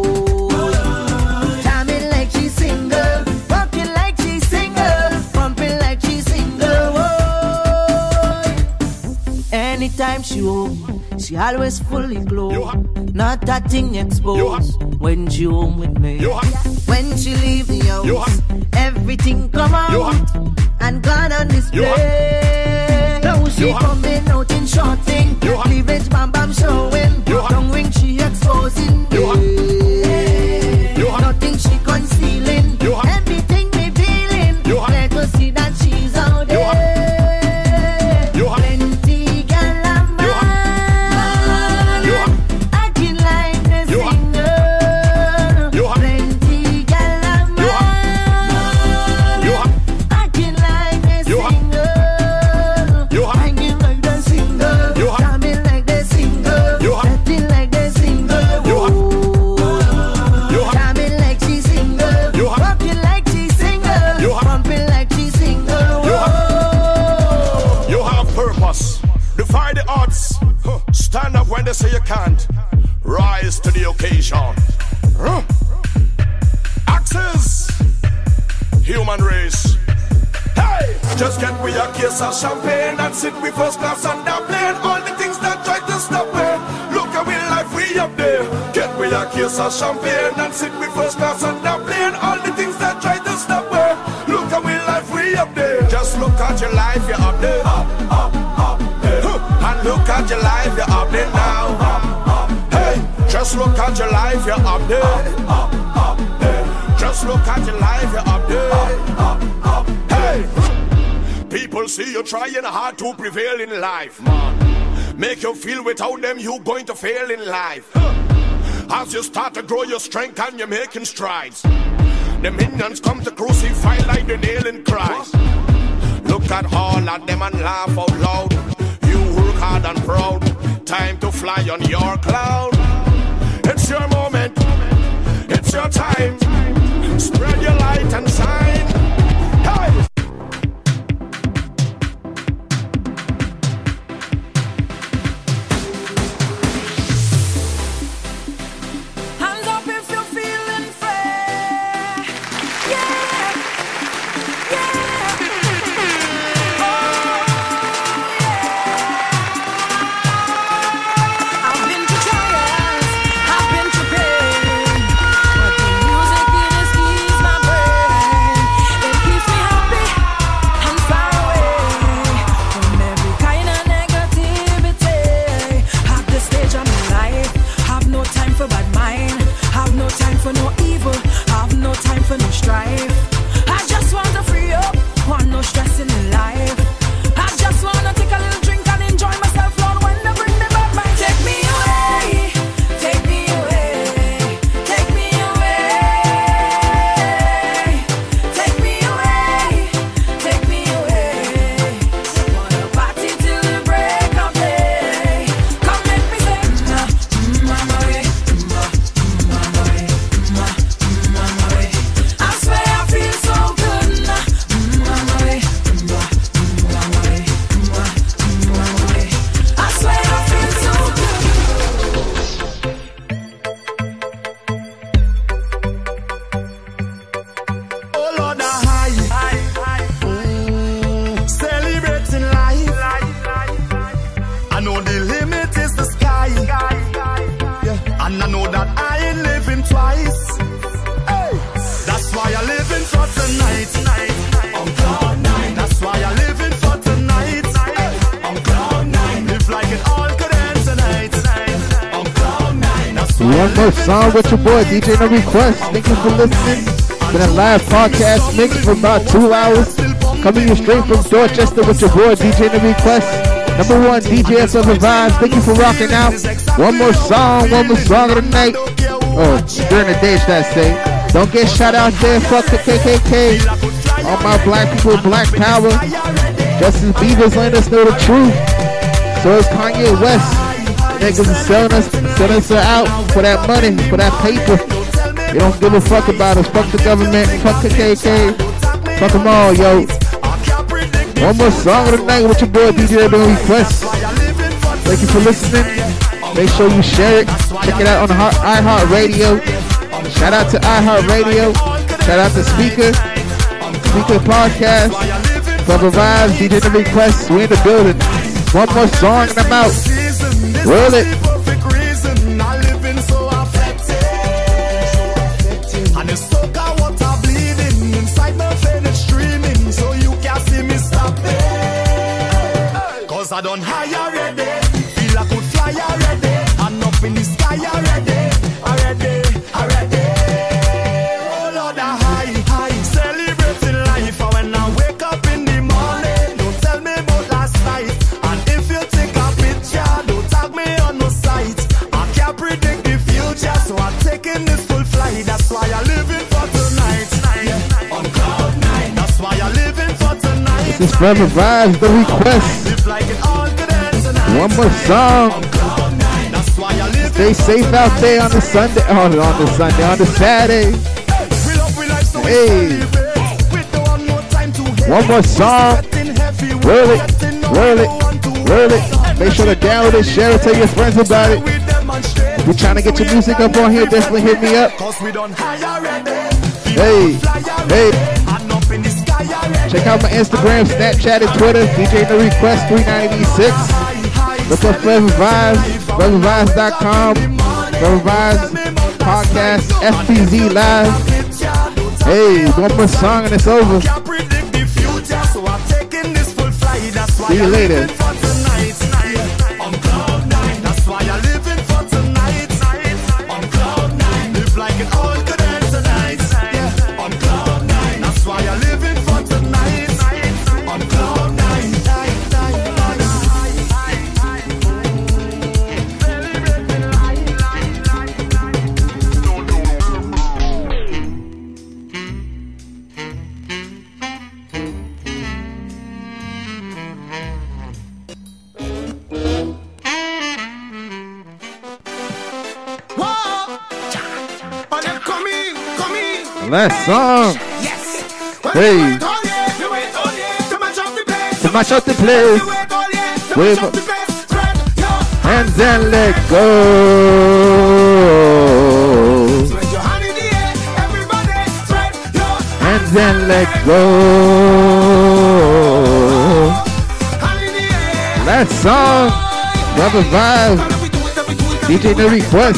Jamming like she's single, walking like she's single, pumping like she's single. Anytime she home, she always fully clothed, not a thing exposed. When she home with me, when she leave the house, everything come out and gone on display. Now she coming out in short thing, cleavage bam bam showing, tongue ring she exposing. Nothing she concealing, everything revealing. Let us see that she's out there. Plenty girl of man acting like the single. Plenty girl of man acting like the single. Hanging like the single, jamming like the single, acting like the single. Jamming like she's single, walking like she's single, pumping like she's single. You have purpose. Defy the odds. Huh. Stand up when they say you can't. Rise to the occasion. Huh. Axes. Human race. Hey! Just get we a case of champagne and sit we first class on the plane. All the things that try to stop me. Look how we life we up there. Get we a case of champagne and sit we first class on the plane. All the things that try to stop me. Look how we life we up there. Just look at your life, you're up there. Up, up, up there. Huh. And look at your life, you're up there now. Up, up, hey, just look at your life, you're up there. Up, up, up there. Just look at your life, you're up there. Up, up, up, hey. people see you trying hard to prevail in life, man, make you feel without them you going to fail in life. As you start to grow your strength and you're making strides, the minions come to crucify like the nail in Christ. Look at all of them and laugh out loud. You work hard and proud, time to fly on your cloud. It's your moment, it's your time. Spread your light and shine. Hey! Hands up if you're feeling free. Yeah, yeah. Oh, yeah. I've been through trials, I've been through pain, but the music it eases my brain. It keeps me happy and far away from every kind of negativity. At this stage of my life, have no time for bad mind, have no time for no evil, have no time for no strife. I just want to free up, want no stress in life. I just want to take a little drink and enjoy myself, Lord, when they bring me back. Man, take me away, take me away, take me away, take me away, take me away. Wanna party till the break of day. Come make me say, mm, mm, mama way, mm, mm, mama way, mm, mm, mama way. I swear I feel so good, mm, mama way, mm, mm, mama way, mm, mm, mama way. I swear I feel so good. Oh Lord, a high, mm, celebrating life. I know the limit is the sky, yeah. And I know that I ain't living twice. Hey. That's why I living for tonight. On cloud nine. That's why I living for tonight. Hey. On cloud nine. Live like it all could end tonight. On cloud nine. That's why One more song with your boy D J No Request. Thank you for listening. Been a live podcast mix for about two hours. Coming you straight from Dorchester with your boy D J No Request. Number one D J S of the Vibes. Thank you for rocking out. One more song, one more song of the night. Oh, during the day, should I say. Don't get shot out there, fuck the K K K. All my black people, black power. Justice Bieber's letting us know the truth. So is Kanye West. Niggas are selling us, selling us out for that money, for that paper. They don't give a fuck about us. Fuck the government, fuck the K K K. Fuck them all, yo. One more song of the night with your boy D J No Request. Thank you for listening. Make sure you share it. Check it out on iHeartRadio. Shout out to iHeartRadio. Shout out to Speaker. Speaker Podcast. Brother Vibes, D J No Request. We in the building. One more song and I'm out. Roll it. And it's soca water bleeding inside my vein, it's streaming, so you can see me stop it. Cause I don't high already, feel I could fly already, and up in the sky already, already, already. Oh Lord, I high, high, celebrating life. And when I wake up in the morning, don't tell me about last night. And if you take a picture, don't tag me on no site. I can't predict the future, so I'm taking this full flight. That's why I live in for tonight. Yeah. On cloud nine. That's why I live in for tonight. This is Brother Vibes, the request. Live like it all could end tonight. One more song. On cloud nine. That's why I live Stay in for safe out there on the Sunday, on, on the Sunday, on the Saturday. Hey, one more song. Roll it, roll it, roll it. Make sure to download it, share it, tell your friends about it. If you're trying to get your music up on here, definitely hit me up. Hey, hey. Check out my Instagram, Snapchat, and Twitter. D J No Request three ninety-six. Look up Forever Vibes, forever vibes dot com, Forever Vibes Podcast, F P Z Live. Hey, one more song and it's over. See you later. On cloud nine, that's why I live in for tonight. On cloud nine, live like it all could end tonight. On cloud nine, that's why I live in for tonight. On cloud Last song. Hey. To match up the place. Wave up. Hands and let go. Hands and let go. Last song. Brother Vibe. D J No Request.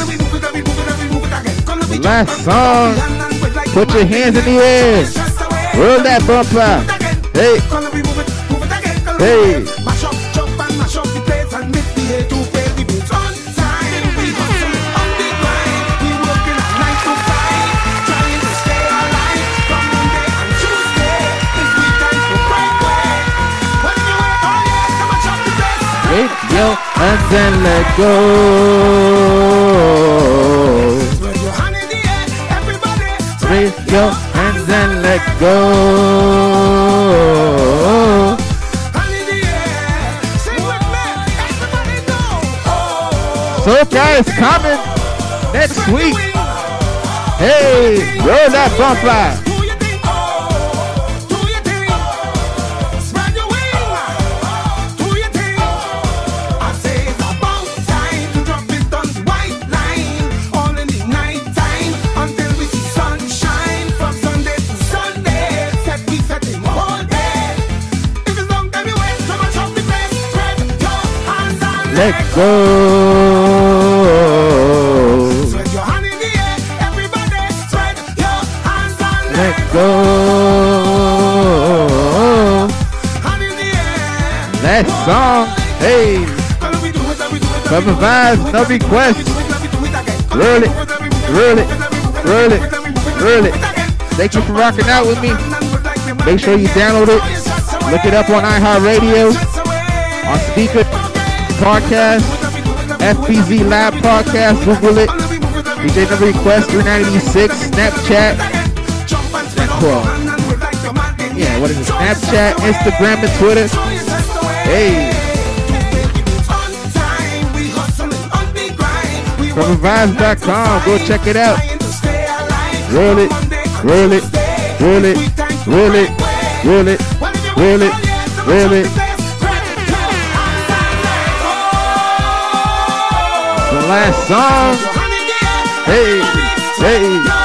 Last song. Put your hands in the air. Roll that bumper. Hey. Hey. Mash up, jump and mash up the place and make the hay to pay the bills on time. We hustle on the grind. We working at nine to five, trying to stay alive. From Monday and Tuesday, this weekend to break away. When you wake up, yeah, come and chop the place. Hey, yo, and then let go. Spread your hand in the air, everybody. Raise your hands and let go. Soca is coming next week. Hey, roll that bumper. Let go. Spread your hand in the air, everybody. Spread your hands and let go. Hand in the air. Last song. Hey. Brother Vibes, no requests. Roll it, roll it, roll it, roll it. Thank you for rocking out with me. Make sure you download it. Look it up on iHeartRadio, on Speaker Podcast, F B Z Lab Podcast, Google it. D J No Request three ninety-six, Snapchat. Well, yeah, what is it? Snapchat, Instagram, and Twitter. Hey. From vibes dot com, go check it out. Roll it, roll it, roll it, roll it, roll it, roll it, roll it. The last song. Hey, hey.